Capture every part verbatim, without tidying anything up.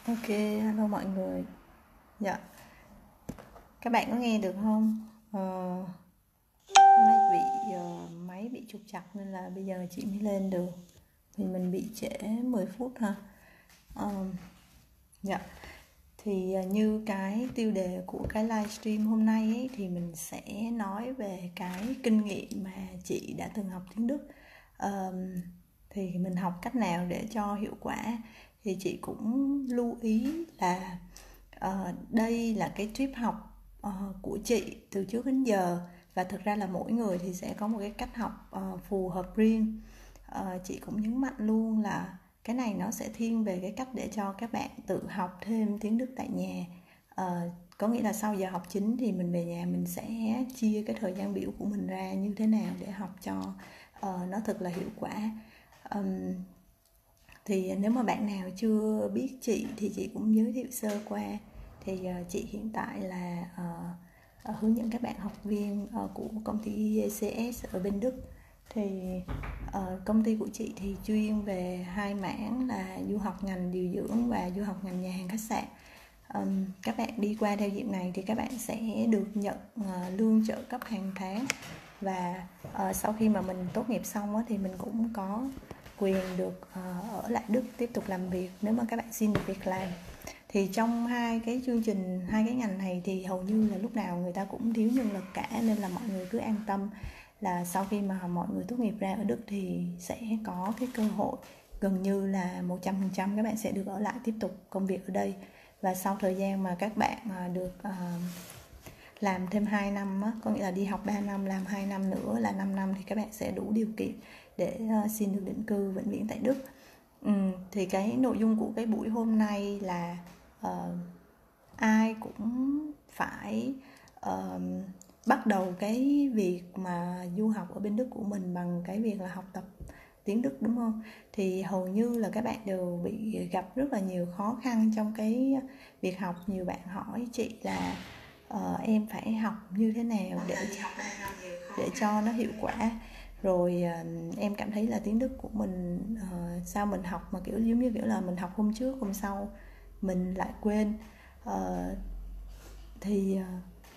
Ok, hello mọi người. Dạ, các bạn có nghe được không? Ờ, hôm nay bị ờ, máy bị trục trặc nên là bây giờ chị mới lên được. Thì mình bị trễ mười phút ha. Ờ, dạ, thì ờ, như cái tiêu đề của cái livestream hôm nay ấy, thì mình sẽ nói về cái kinh nghiệm mà chị đã từng học tiếng Đức. Ờ, thì mình học cách nào để cho hiệu quả. Thì chị cũng lưu ý là Ờ, đây là cái trip học ờ, của chị từ trước đến giờ, và thực ra là mỗi người thì sẽ có một cái cách học ờ, phù hợp riêng. Ờ, chị cũng nhấn mạnh luôn là cái này nó sẽ thiên về cái cách để cho các bạn tự học thêm tiếng Đức tại nhà. Ờ, có nghĩa là sau giờ học chính thì mình về nhà mình sẽ chia cái thời gian biểu của mình ra như thế nào để học cho ờ, nó thật là hiệu quả. Ừm, thì nếu mà bạn nào chưa biết chị thì chị cũng giới thiệu sơ qua. Thì uh, chị hiện tại là uh, uh, hướng dẫn các bạn học viên uh, của công ty i e xê ét ở bên Đức. Thì uh, công ty của chị thì chuyên về hai mảng là du học ngành điều dưỡng và du học ngành nhà hàng khách sạn. Um, các bạn đi qua theo diện này thì các bạn sẽ được nhận uh, lương trợ cấp hàng tháng, và uh, sau khi mà mình tốt nghiệp xong á, thì mình cũng có quyền được uh, ở lại Đức tiếp tục làm việc nếu mà các bạn xin được việc làm. Thì trong hai cái chương trình, hai cái ngành này thì hầu như là lúc nào người ta cũng thiếu nhân lực cả, nên là mọi người cứ an tâm là sau khi mà mọi người tốt nghiệp ra ở Đức thì sẽ có cái cơ hội gần như là một trăm phần trăm các bạn sẽ được ở lại tiếp tục công việc ở đây. Và sau thời gian mà các bạn được uh, làm thêm hai năm á, có nghĩa là đi học ba năm làm hai năm nữa là năm năm, thì các bạn sẽ đủ điều kiện để uh, xin được định cư vĩnh viễn tại Đức. Ừ, thì cái nội dung của cái buổi hôm nay là uh, ai cũng phải uh, bắt đầu cái việc mà du học ở bên Đức của mình bằng cái việc là học tập tiếng Đức, đúng không? Thì hầu như là các bạn đều bị gặp rất là nhiều khó khăn trong cái việc học. Nhiều bạn hỏi chị là uh, em phải học như thế nào để để cho nó hiệu quả. Rồi uh, em cảm thấy là tiếng Đức của mình uh, sao mình học mà kiểu giống như kiểu là mình học hôm trước hôm sau mình lại quên. uh, thì uh,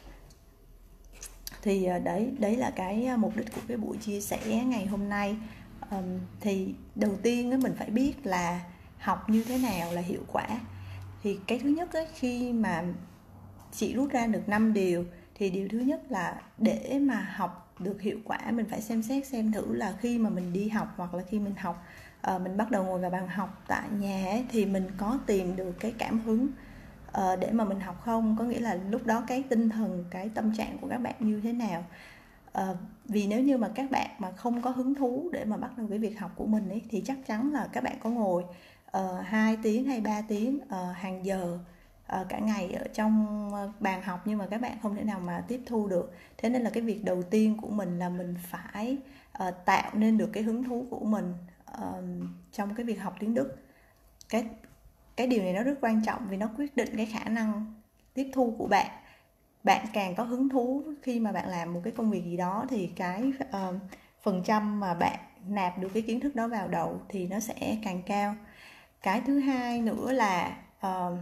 thì uh, đấy đấy là cái mục đích của cái buổi chia sẻ ngày hôm nay. Um, thì đầu tiên á, mình phải biết là học như thế nào là hiệu quả. Thì cái thứ nhất ấy, khi mà chị rút ra được năm điều, thì điều thứ nhất là để mà học được hiệu quả mình phải xem xét xem thử là khi mà mình đi học hoặc là khi mình học uh, mình bắt đầu ngồi vào bàn học tại nhà ấy, thì mình có tìm được cái cảm hứng uh, để mà mình học không. Có nghĩa là lúc đó cái tinh thần, cái tâm trạng của các bạn như thế nào. Uh, vì nếu như mà các bạn mà không có hứng thú để mà bắt đầu cái việc học của mình ấy, thì chắc chắn là các bạn có ngồi uh, hai tiếng hay ba tiếng uh, hàng giờ uh, cả ngày ở trong bàn học, nhưng mà các bạn không thể nào mà tiếp thu được. Thế nên là cái việc đầu tiên của mình là mình phải uh, tạo nên được cái hứng thú của mình uh, trong cái việc học tiếng Đức. Cái cái điều này nó rất quan trọng vì nó quyết định cái khả năng tiếp thu của bạn. Bạn càng có hứng thú khi mà bạn làm một cái công việc gì đó thì cái uh, phần trăm mà bạn nạp được cái kiến thức đó vào đầu thì nó sẽ càng cao. Cái thứ hai nữa là uh,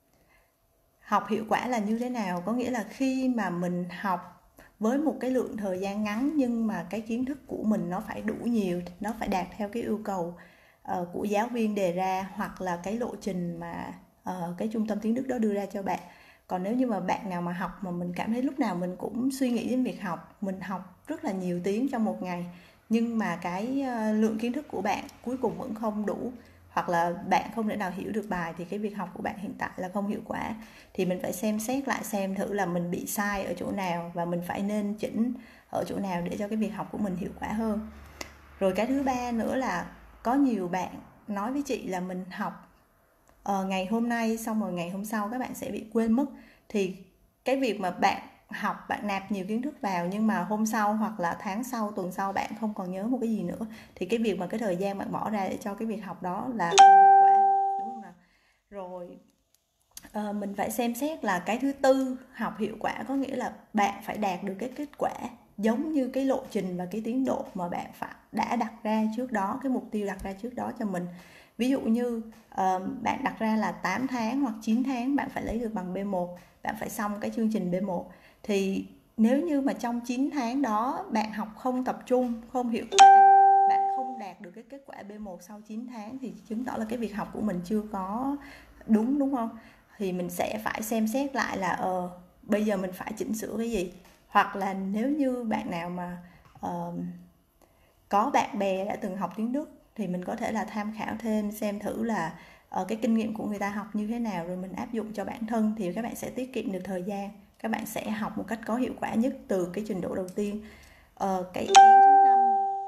học hiệu quả là như thế nào. Có nghĩa là khi mà mình học với một cái lượng thời gian ngắn nhưng mà cái kiến thức của mình nó phải đủ nhiều, nó phải đạt theo cái yêu cầu uh, của giáo viên đề ra, hoặc là cái lộ trình mà uh, cái trung tâm tiếng Đức đó đưa ra cho bạn. Còn nếu như mà bạn nào mà học mà mình cảm thấy lúc nào mình cũng suy nghĩ đến việc học, mình học rất là nhiều tiếng trong một ngày, nhưng mà cái lượng kiến thức của bạn cuối cùng vẫn không đủ, hoặc là bạn không thể nào hiểu được bài, thì cái việc học của bạn hiện tại là không hiệu quả. Thì mình phải xem xét lại xem thử là mình bị sai ở chỗ nào và mình phải nên chỉnh ở chỗ nào để cho cái việc học của mình hiệu quả hơn. Rồi cái thứ ba nữa là có nhiều bạn nói với chị là mình học uh, ngày hôm nay xong rồi ngày hôm sau các bạn sẽ bị quên mất. Thì cái việc mà bạn học, bạn nạp nhiều kiến thức vào nhưng mà hôm sau hoặc là tháng sau, tuần sau bạn không còn nhớ một cái gì nữa, thì cái việc mà cái thời gian bạn bỏ ra để cho cái việc học đó là không hiệu quả, đúng không nào? Rồi uh, mình phải xem xét là cái thứ tư, học hiệu quả có nghĩa là bạn phải đạt được cái kết quả giống như cái lộ trình và cái tiến độ mà bạn phải đã đặt ra trước đó, cái mục tiêu đặt ra trước đó cho mình. Ví dụ như uh, bạn đặt ra là tám tháng hoặc chín tháng bạn phải lấy được bằng B một, bạn phải xong cái chương trình B một. Thì nếu như mà trong chín tháng đó bạn học không tập trung, không hiệu quả, bạn không đạt được cái kết quả B một sau chín tháng thì chứng tỏ là cái việc học của mình chưa có đúng, đúng không? Thì mình sẽ phải xem xét lại là ờ bây giờ mình phải chỉnh sửa cái gì. Hoặc là nếu như bạn nào mà uh, có bạn bè đã từng học tiếng Đức thì mình có thể là tham khảo thêm xem thử là uh, cái kinh nghiệm của người ta học như thế nào, rồi mình áp dụng cho bản thân thì các bạn sẽ tiết kiệm được thời gian, các bạn sẽ học một cách có hiệu quả nhất từ cái trình độ đầu tiên. Uh, cái ý thứ năm,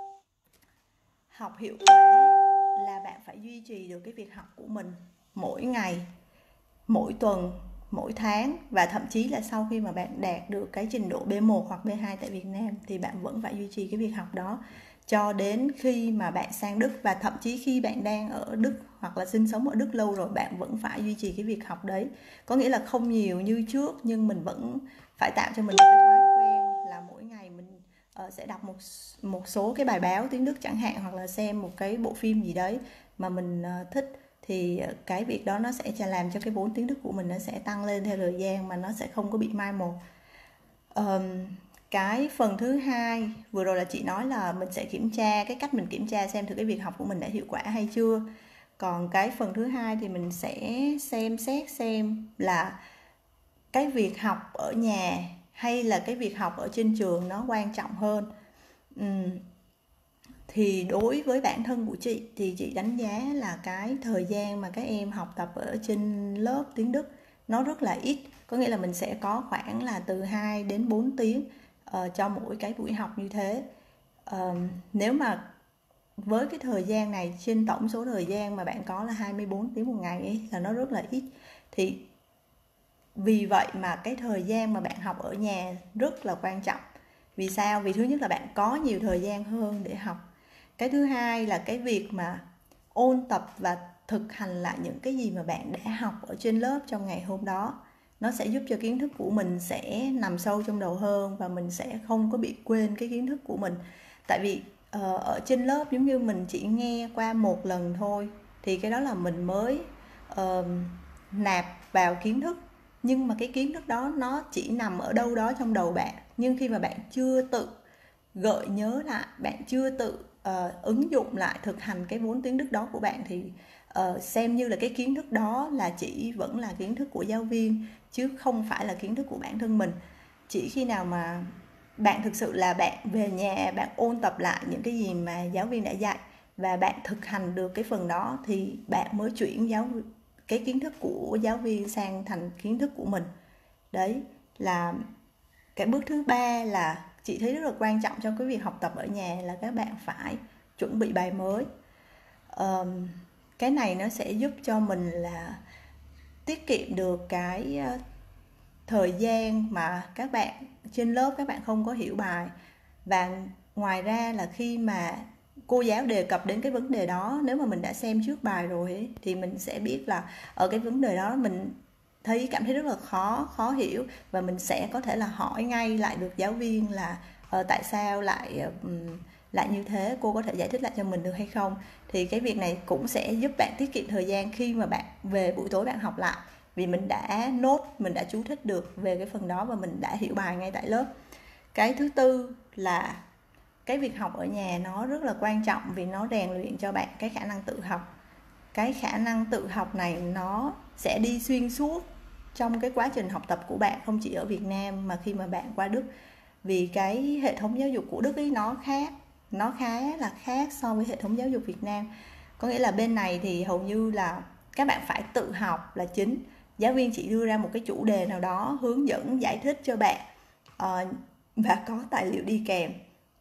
học hiệu quả là bạn phải duy trì được cái việc học của mình mỗi ngày, mỗi tuần, mỗi tháng, và thậm chí là sau khi mà bạn đạt được cái trình độ B một hoặc B hai tại Việt Nam thì bạn vẫn phải duy trì cái việc học đó cho đến khi mà bạn sang Đức, và thậm chí khi bạn đang ở Đức hoặc là sinh sống ở Đức lâu rồi bạn vẫn phải duy trì cái việc học đấy. Có nghĩa là không nhiều như trước nhưng mình vẫn phải tạo cho mình một cái thói quen là mỗi ngày mình uh, sẽ đọc một một số cái bài báo tiếng Đức chẳng hạn, hoặc là xem một cái bộ phim gì đấy mà mình uh, thích, thì cái việc đó nó sẽ làm cho cái vốn tiếng Đức của mình nó sẽ tăng lên theo thời gian mà nó sẽ không có bị mai một. Um, cái phần thứ hai vừa rồi là chị nói là mình sẽ kiểm tra, cái cách mình kiểm tra xem thử cái việc học của mình đã hiệu quả hay chưa. Còn cái phần thứ hai thì mình sẽ xem xét xem là cái việc học ở nhà hay là cái việc học ở trên trường nó quan trọng hơn. Uhm, thì đối với bản thân của chị thì chị đánh giá là cái thời gian mà các em học tập ở trên lớp tiếng Đức nó rất là ít. Có nghĩa là mình sẽ có khoảng là từ hai đến bốn tiếng uh, cho mỗi cái buổi học như thế. Uh, nếu mà với cái thời gian này, trên tổng số thời gian mà bạn có là hai mươi bốn tiếng một ngày ấy, là nó rất là ít. Thì vì vậy mà cái thời gian mà bạn học ở nhà rất là quan trọng. Vì sao? Vì thứ nhất là bạn có nhiều thời gian hơn để học. Cái thứ hai là cái việc mà ôn tập và thực hành lại những cái gì mà bạn đã học ở trên lớp trong ngày hôm đó, nó sẽ giúp cho kiến thức của mình sẽ nằm sâu trong đầu hơn và mình sẽ không có bị quên cái kiến thức của mình. Tại vì uh, ở trên lớp giống như mình chỉ nghe qua một lần thôi thì cái đó là mình mới uh, nạp vào kiến thức, nhưng mà cái kiến thức đó nó chỉ nằm ở đâu đó trong đầu bạn. Nhưng khi mà bạn chưa tự gợi nhớ lại, bạn chưa tự uh, ứng dụng lại, thực hành cái vốn tiếng Đức đó của bạn thì uh, xem như là cái kiến thức đó là chỉ vẫn là kiến thức của giáo viên chứ không phải là kiến thức của bản thân mình. Chỉ khi nào mà bạn thực sự là bạn về nhà bạn ôn tập lại những cái gì mà giáo viên đã dạy và bạn thực hành được cái phần đó thì bạn mới chuyển giáo cái kiến thức của giáo viên sang thành kiến thức của mình. Đấy là cái bước thứ ba là chị thấy rất là quan trọng trong cái việc học tập ở nhà, là các bạn phải chuẩn bị bài mới. um, cái này nó sẽ giúp cho mình là tiết kiệm được cái thời gian mà các bạn trên lớp các bạn không có hiểu bài. Và ngoài ra là khi mà cô giáo đề cập đến cái vấn đề đó, nếu mà mình đã xem trước bài rồi ấy, thì mình sẽ biết là ở cái vấn đề đó mình thấy cảm thấy rất là khó khó hiểu, và mình sẽ có thể là hỏi ngay lại được giáo viên là uh, tại sao lại um, lại như thế, cô có thể giải thích lại cho mình được hay không. Thì cái việc này cũng sẽ giúp bạn tiết kiệm thời gian khi mà bạn về buổi tối bạn học lại, vì mình đã nốt, mình đã chú thích được về cái phần đó và mình đã hiểu bài ngay tại lớp. Cái thứ tư là cái việc học ở nhà nó rất là quan trọng vì nó rèn luyện cho bạn cái khả năng tự học. Cái khả năng tự học này nó sẽ đi xuyên suốt trong cái quá trình học tập của bạn, không chỉ ở Việt Nam mà khi mà bạn qua Đức. Vì cái hệ thống giáo dục của Đức ấy nó khác, nó khá là khác so với hệ thống giáo dục Việt Nam. Có nghĩa là bên này thì hầu như là các bạn phải tự học là chính. Giáo viên chỉ đưa ra một cái chủ đề nào đó, hướng dẫn giải thích cho bạn uh, và có tài liệu đi kèm.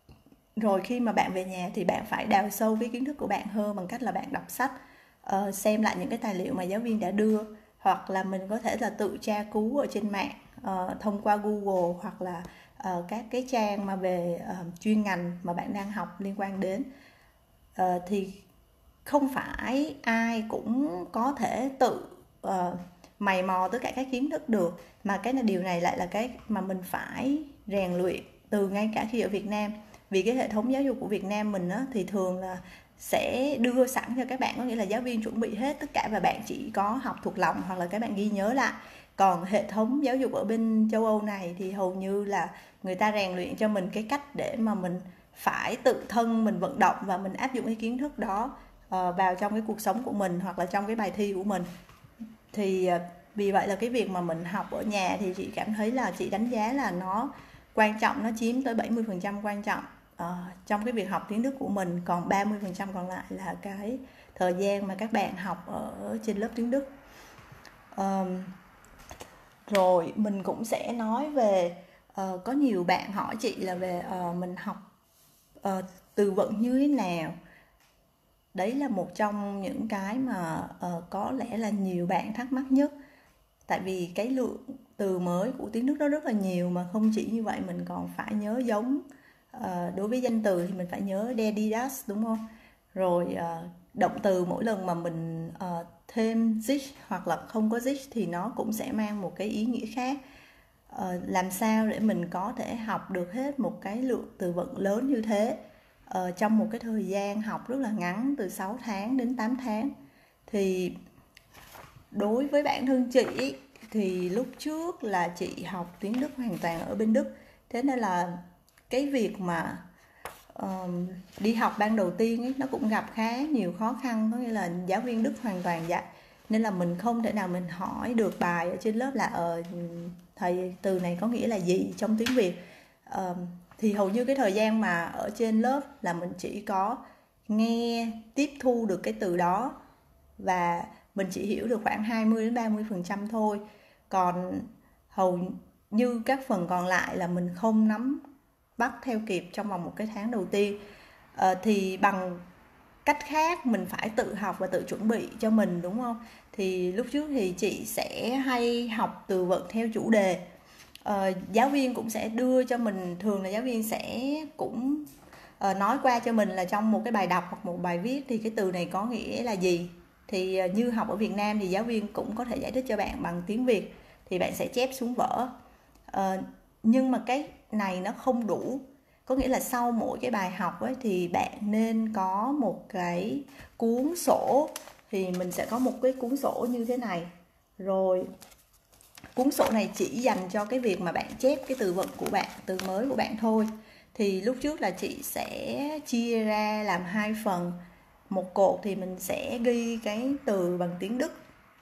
Rồi khi mà bạn về nhà thì bạn phải đào sâu cái kiến thức của bạn hơn bằng cách là bạn đọc sách, uh, xem lại những cái tài liệu mà giáo viên đã đưa, hoặc là mình có thể là tự tra cứu ở trên mạng uh, thông qua Google, hoặc là uh, các cái trang mà về uh, chuyên ngành mà bạn đang học liên quan đến. Uh, thì không phải ai cũng có thể tự uh, mày mò tất cả các kiến thức được, mà cái điều này lại là cái mà mình phải rèn luyện từ ngay cả khi ở Việt Nam. Vì cái hệ thống giáo dục của Việt Nam mình á, thì thường là sẽ đưa sẵn cho các bạn, có nghĩa là giáo viên chuẩn bị hết tất cả và bạn chỉ có học thuộc lòng hoặc là các bạn ghi nhớ lại. Còn hệ thống giáo dục ở bên châu Âu này thì hầu như là người ta rèn luyện cho mình cái cách để mà mình phải tự thân mình vận động và mình áp dụng cái kiến thức đó uh, vào trong cái cuộc sống của mình hoặc là trong cái bài thi của mình. Thì uh, vì vậy là cái việc mà mình học ở nhà thì chị cảm thấy là chị đánh giá là nó quan trọng, nó chiếm tới bảy mươi phần trăm quan trọng uh, trong cái việc học tiếng Đức của mình. Còn ba mươi phần trăm còn lại là cái thời gian mà các bạn học ở trên lớp tiếng Đức. um, Rồi mình cũng sẽ nói về uh, có nhiều bạn hỏi chị là về uh, mình học uh, từ vựng như thế nào. Đấy là một trong những cái mà uh, có lẽ là nhiều bạn thắc mắc nhất. Tại vì cái lượng từ mới của tiếng Đức nó rất là nhiều, mà không chỉ như vậy mình còn phải nhớ giống uh, đối với danh từ thì mình phải nhớ der die das, đúng không? Rồi uh, động từ mỗi lần mà mình uh, thêm sich hoặc là không có sich thì nó cũng sẽ mang một cái ý nghĩa khác. uh, Làm sao để mình có thể học được hết một cái lượng từ vựng lớn như thế uh, trong một cái thời gian học rất là ngắn, từ sáu tháng đến tám tháng. Thì đối với bản thân chị thì lúc trước là chị học tiếng Đức hoàn toàn ở bên Đức, thế nên là cái việc mà uh, đi học ban đầu tiên ấy, nó cũng gặp khá nhiều khó khăn, có nghĩa là giáo viên Đức hoàn toàn dạy nên là mình không thể nào mình hỏi được bài ở trên lớp là ờ thầy từ này có nghĩa là gì trong tiếng Việt. Uh, thì hầu như cái thời gian mà ở trên lớp là mình chỉ có nghe tiếp thu được cái từ đó và mình chỉ hiểu được khoảng hai mươi đến ba mươi phần trăm thôi. Còn hầu như các phần còn lại là mình không nắm bắt theo kịp trong vòng một cái tháng đầu tiên. à, Thì bằng cách khác mình phải tự học và tự chuẩn bị cho mình, đúng không? Thì lúc trước thì chị sẽ hay học từ vựng theo chủ đề. à, Giáo viên cũng sẽ đưa cho mình, thường là giáo viên sẽ cũng uh, nói qua cho mình là trong một cái bài đọc hoặc một bài viết thì cái từ này có nghĩa là gì. Thì uh, như học ở Việt Nam thì giáo viên cũng có thể giải thích cho bạn bằng tiếng Việt, thì bạn sẽ chép xuống vở. uh, Nhưng mà cái này nó không đủ. Có nghĩa là sau mỗi cái bài học ấy, thì bạn nên có một cái cuốn sổ. Thì mình sẽ có một cái cuốn sổ như thế này. Rồi cuốn sổ này chỉ dành cho cái việc mà bạn chép cái từ vựng của bạn, từ mới của bạn thôi. Thì lúc trước là chị sẽ chia ra làm hai phần. Một cột thì mình sẽ ghi cái từ bằng tiếng Đức,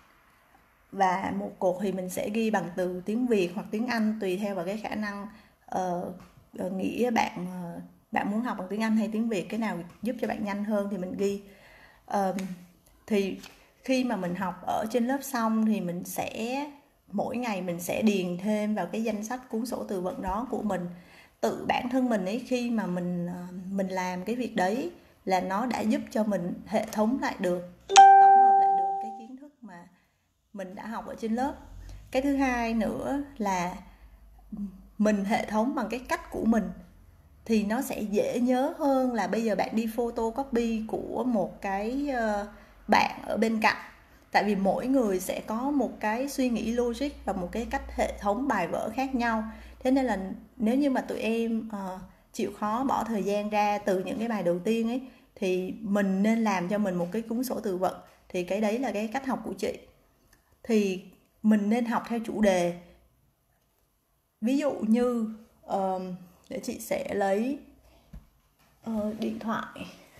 và một cột thì mình sẽ ghi bằng từ tiếng Việt hoặc tiếng Anh, tùy theo vào cái khả năng uh, nghĩ bạn uh, bạn muốn học bằng tiếng Anh hay tiếng Việt, cái nào giúp cho bạn nhanh hơn thì mình ghi. uh, Thì khi mà mình học ở trên lớp xong thì mình sẽ mỗi ngày mình sẽ điền thêm vào cái danh sách cuốn sổ từ vựng đó của mình. Tự bản thân mình ấy, khi mà mình mình làm cái việc đấy là nó đã giúp cho mình hệ thống lại được, tổng hợp lại được cái kiến thức mà mình đã học ở trên lớp. Cái thứ hai nữa là mình hệ thống bằng cái cách của mình thì nó sẽ dễ nhớ hơn là bây giờ bạn đi photocopy của một cái bạn ở bên cạnh. Tại vì mỗi người sẽ có một cái suy nghĩ logic và một cái cách hệ thống bài vở khác nhau. Thế nên là nếu như mà tụi em uh, chịu khó bỏ thời gian ra từ những cái bài đầu tiên ấy, thì mình nên làm cho mình một cái cuốn sổ từ vựng. Thì cái đấy là cái cách học của chị. Thì mình nên học theo chủ đề. Ví dụ như uh, để chị sẽ lấy uh, điện thoại.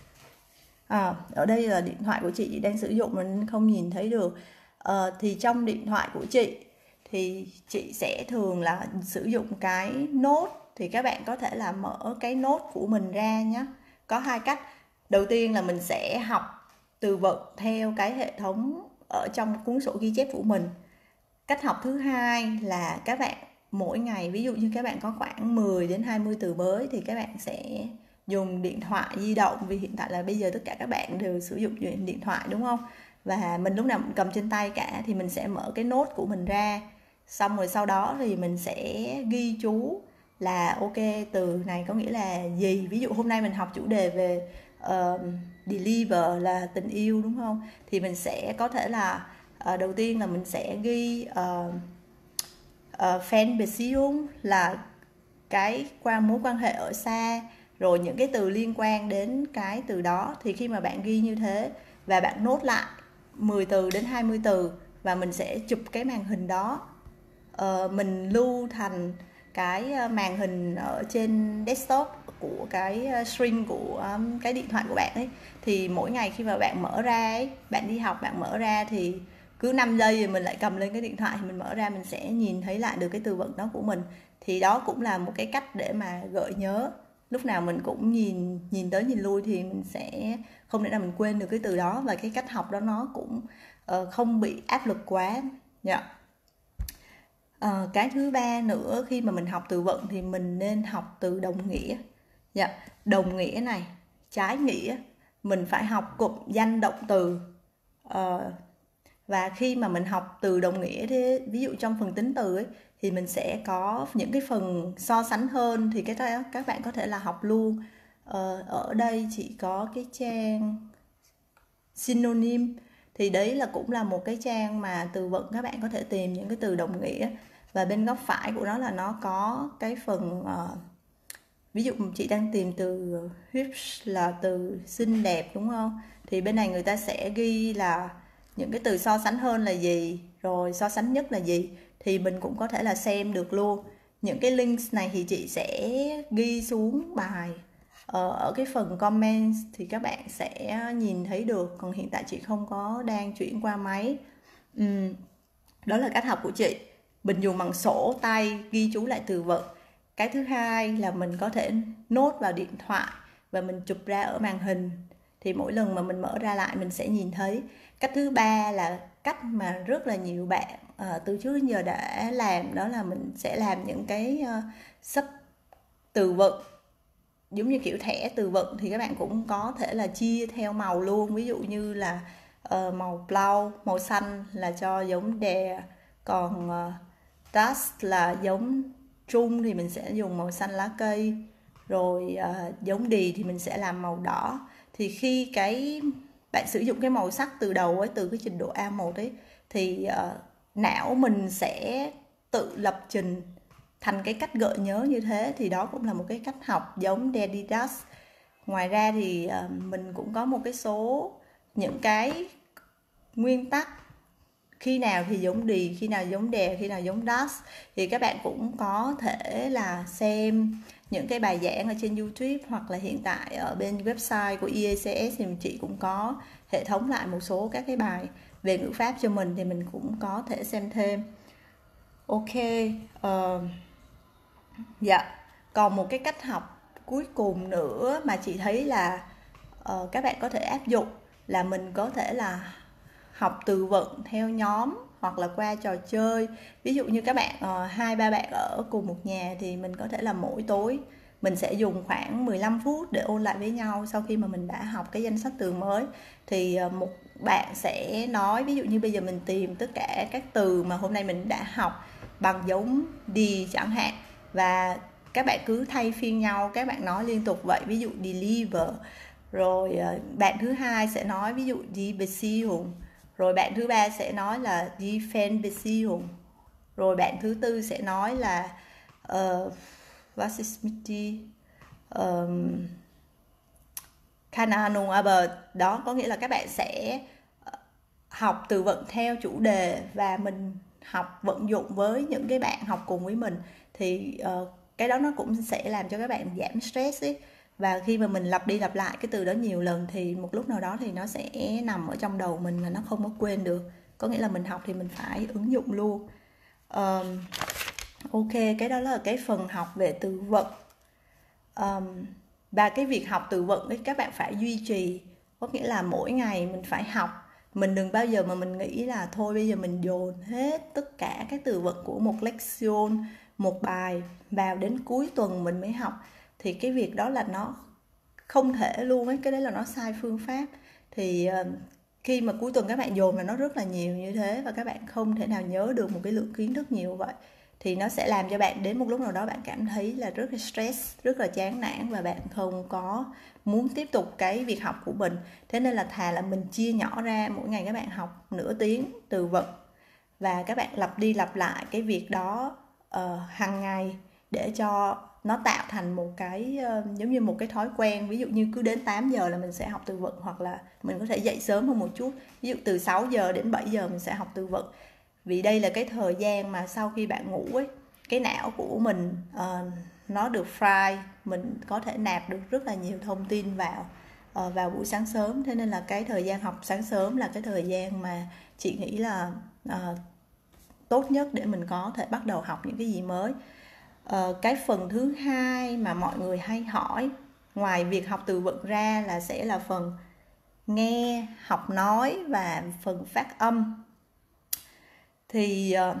À, ở đây là điện thoại của chị, chị đang sử dụng mình không nhìn thấy được. à, Thì trong điện thoại của chị thì chị sẽ thường là sử dụng cái nốt. Thì các bạn có thể là mở cái nốt của mình ra nhé. Có hai cách. Đầu tiên là mình sẽ học từ vựng theo cái hệ thống ở trong cuốn sổ ghi chép của mình. Cách học thứ hai là các bạn mỗi ngày, ví dụ như các bạn có khoảng mười đến hai mươi từ mới, thì các bạn sẽ dùng điện thoại di động. Vì hiện tại là bây giờ tất cả các bạn đều sử dụng điện thoại, đúng không? Và mình lúc nào cũng cầm trên tay cả. Thì mình sẽ mở cái nốt của mình ra. Xong rồi sau đó thì mình sẽ ghi chú là ok, từ này có nghĩa là gì. Ví dụ hôm nay mình học chủ đề về uh, deliver là tình yêu, đúng không? Thì mình sẽ có thể là uh, đầu tiên là mình sẽ ghi uh, uh, Fanbeziehung là cái qua mối quan hệ ở xa, rồi những cái từ liên quan đến cái từ đó. Thì khi mà bạn ghi như thế và bạn nốt lại mười từ đến hai mươi từ, và mình sẽ chụp cái màn hình đó, uh, mình lưu thành cái màn hình ở trên desktop của cái screen của um, cái điện thoại của bạn ấy. Thì mỗi ngày khi mà bạn mở ra ấy, bạn đi học bạn mở ra thì cứ năm giây thì mình lại cầm lên cái điện thoại, mình mở ra mình sẽ nhìn thấy lại được cái từ vựng đó của mình. Thì đó cũng là một cái cách để mà gợi nhớ. Lúc nào mình cũng nhìn nhìn tới nhìn lui thì mình sẽ không thể nào mình quên được cái từ đó, và cái cách học đó nó cũng uh, không bị áp lực quá. Yeah. Uh, cái thứ ba nữa, khi mà mình học từ vựng thì mình nên học từ đồng nghĩa. Yeah. Đồng nghĩa này, trái nghĩa, mình phải học cụm danh động từ. Uh, và khi mà mình học từ đồng nghĩa thế, ví dụ trong phần tính từ ấy, thì mình sẽ có những cái phần so sánh hơn, thì cái đó các bạn có thể là học luôn. Ờ, ở đây chỉ có cái trang synonym, thì đấy là cũng là một cái trang mà từ vựng các bạn có thể tìm những cái từ đồng nghĩa. Và bên góc phải của nó là nó có cái phần uh, ví dụ chị đang tìm từ hips là từ xinh đẹp đúng không, thì bên này người ta sẽ ghi là những cái từ so sánh hơn là gì, rồi so sánh nhất là gì, thì mình cũng có thể là xem được luôn. Những cái links này thì chị sẽ ghi xuống bài ờ, ở cái phần comments, thì các bạn sẽ nhìn thấy được. Còn hiện tại chị không có đang chuyển qua máy. uhm, Đó là cách học của chị. Mình dùng bằng sổ tay ghi chú lại từ vựng. Cái thứ hai là mình có thể nốt vào điện thoại và mình chụp ra ở màn hình, thì mỗi lần mà mình mở ra lại mình sẽ nhìn thấy. Cách thứ ba là cách mà rất là nhiều bạn uh, từ trước đến giờ đã làm, đó là mình sẽ làm những cái uh, sub từ vựng giống như kiểu thẻ từ vựng, thì các bạn cũng có thể là chia theo màu luôn. Ví dụ như là uh, màu blau, màu xanh là cho giống đè, còn uh, dust là giống trung thì mình sẽ dùng màu xanh lá cây, rồi uh, giống đì thì mình sẽ làm màu đỏ. Thì khi cái bạn sử dụng cái màu sắc từ đầu ấy, từ cái trình độ A một ấy, thì uh, não mình sẽ tự lập trình thành cái cách gợi nhớ như thế. Thì đó cũng là một cái cách học giống Dedidas. Ngoài ra thì uh, mình cũng có một cái số những cái nguyên tắc, khi nào thì giống đì, khi nào giống đè, khi nào giống dash, thì các bạn cũng có thể là xem những cái bài giảng ở trên YouTube, hoặc là hiện tại ở bên website của i a xê ét thì chị cũng có hệ thống lại một số các cái bài về ngữ pháp cho mình, thì mình cũng có thể xem thêm. Ok, uh, dạ. Còn một cái cách học cuối cùng nữa mà chị thấy là uh, các bạn có thể áp dụng là mình có thể là học từ vựng theo nhóm hoặc là qua trò chơi. Ví dụ như các bạn uh, hai ba bạn ở cùng một nhà thì mình có thể là mỗi tối mình sẽ dùng khoảng mười lăm phút để ôn lại với nhau sau khi mà mình đã học cái danh sách từ mới. Thì uh, một bạn sẽ nói, ví dụ như bây giờ mình tìm tất cả các từ mà hôm nay mình đã học bằng giống đi chẳng hạn, và các bạn cứ thay phiên nhau, các bạn nói liên tục vậy. Ví dụ deliver, rồi uh, bạn thứ hai sẽ nói ví dụ đi Beziehung, rồi bạn thứ ba sẽ nói là die Fernbeziehung, rồi bạn thứ tư sẽ nói là uh, was ist mit die um, keine Ahnung aber. Đó có nghĩa là các bạn sẽ học từ vựng theo chủ đề và mình học vận dụng với những cái bạn học cùng với mình. Thì uh, cái đó nó cũng sẽ làm cho các bạn giảm stress ấy. Và khi mà mình lặp đi lặp lại cái từ đó nhiều lần thì một lúc nào đó thì nó sẽ nằm ở trong đầu mình và nó không có quên được. Có nghĩa là mình học thì mình phải ứng dụng luôn. um, Ok, cái đó là cái phần học về từ vựng. um, Và cái việc học từ vựng ấy các bạn phải duy trì. Có nghĩa là mỗi ngày mình phải học. Mình đừng bao giờ mà mình nghĩ là thôi bây giờ mình dồn hết tất cả các từ vựng của một lection, một bài vào đến cuối tuần mình mới học. Thì cái việc đó là nó không thể luôn ấy, cái đấy là nó sai phương pháp. Thì uh, khi mà cuối tuần các bạn dồn là nó rất là nhiều như thế, và các bạn không thể nào nhớ được một cái lượng kiến thức nhiều vậy, thì nó sẽ làm cho bạn đến một lúc nào đó bạn cảm thấy là rất là stress, rất là chán nản, và bạn không có muốn tiếp tục cái việc học của mình. Thế nên là thà là mình chia nhỏ ra, mỗi ngày các bạn học nửa tiếng từ vựng, và các bạn lặp đi lặp lại cái việc đó uh, hàng ngày, để cho nó tạo thành một cái uh, giống như một cái thói quen. Ví dụ như cứ đến tám giờ là mình sẽ học từ vựng, hoặc là mình có thể dậy sớm hơn một chút, ví dụ từ sáu giờ đến bảy giờ mình sẽ học từ vựng. Vì đây là cái thời gian mà sau khi bạn ngủ ấy, cái não của mình uh, nó được fry, mình có thể nạp được rất là nhiều thông tin vào uh, vào buổi sáng sớm. Thế nên là cái thời gian học sáng sớm là cái thời gian mà chị nghĩ là uh, tốt nhất để mình có thể bắt đầu học những cái gì mới. Uh, cái phần thứ hai mà mọi người hay hỏi ngoài việc học từ vựng ra là sẽ là phần nghe, học nói và phần phát âm. Thì uh,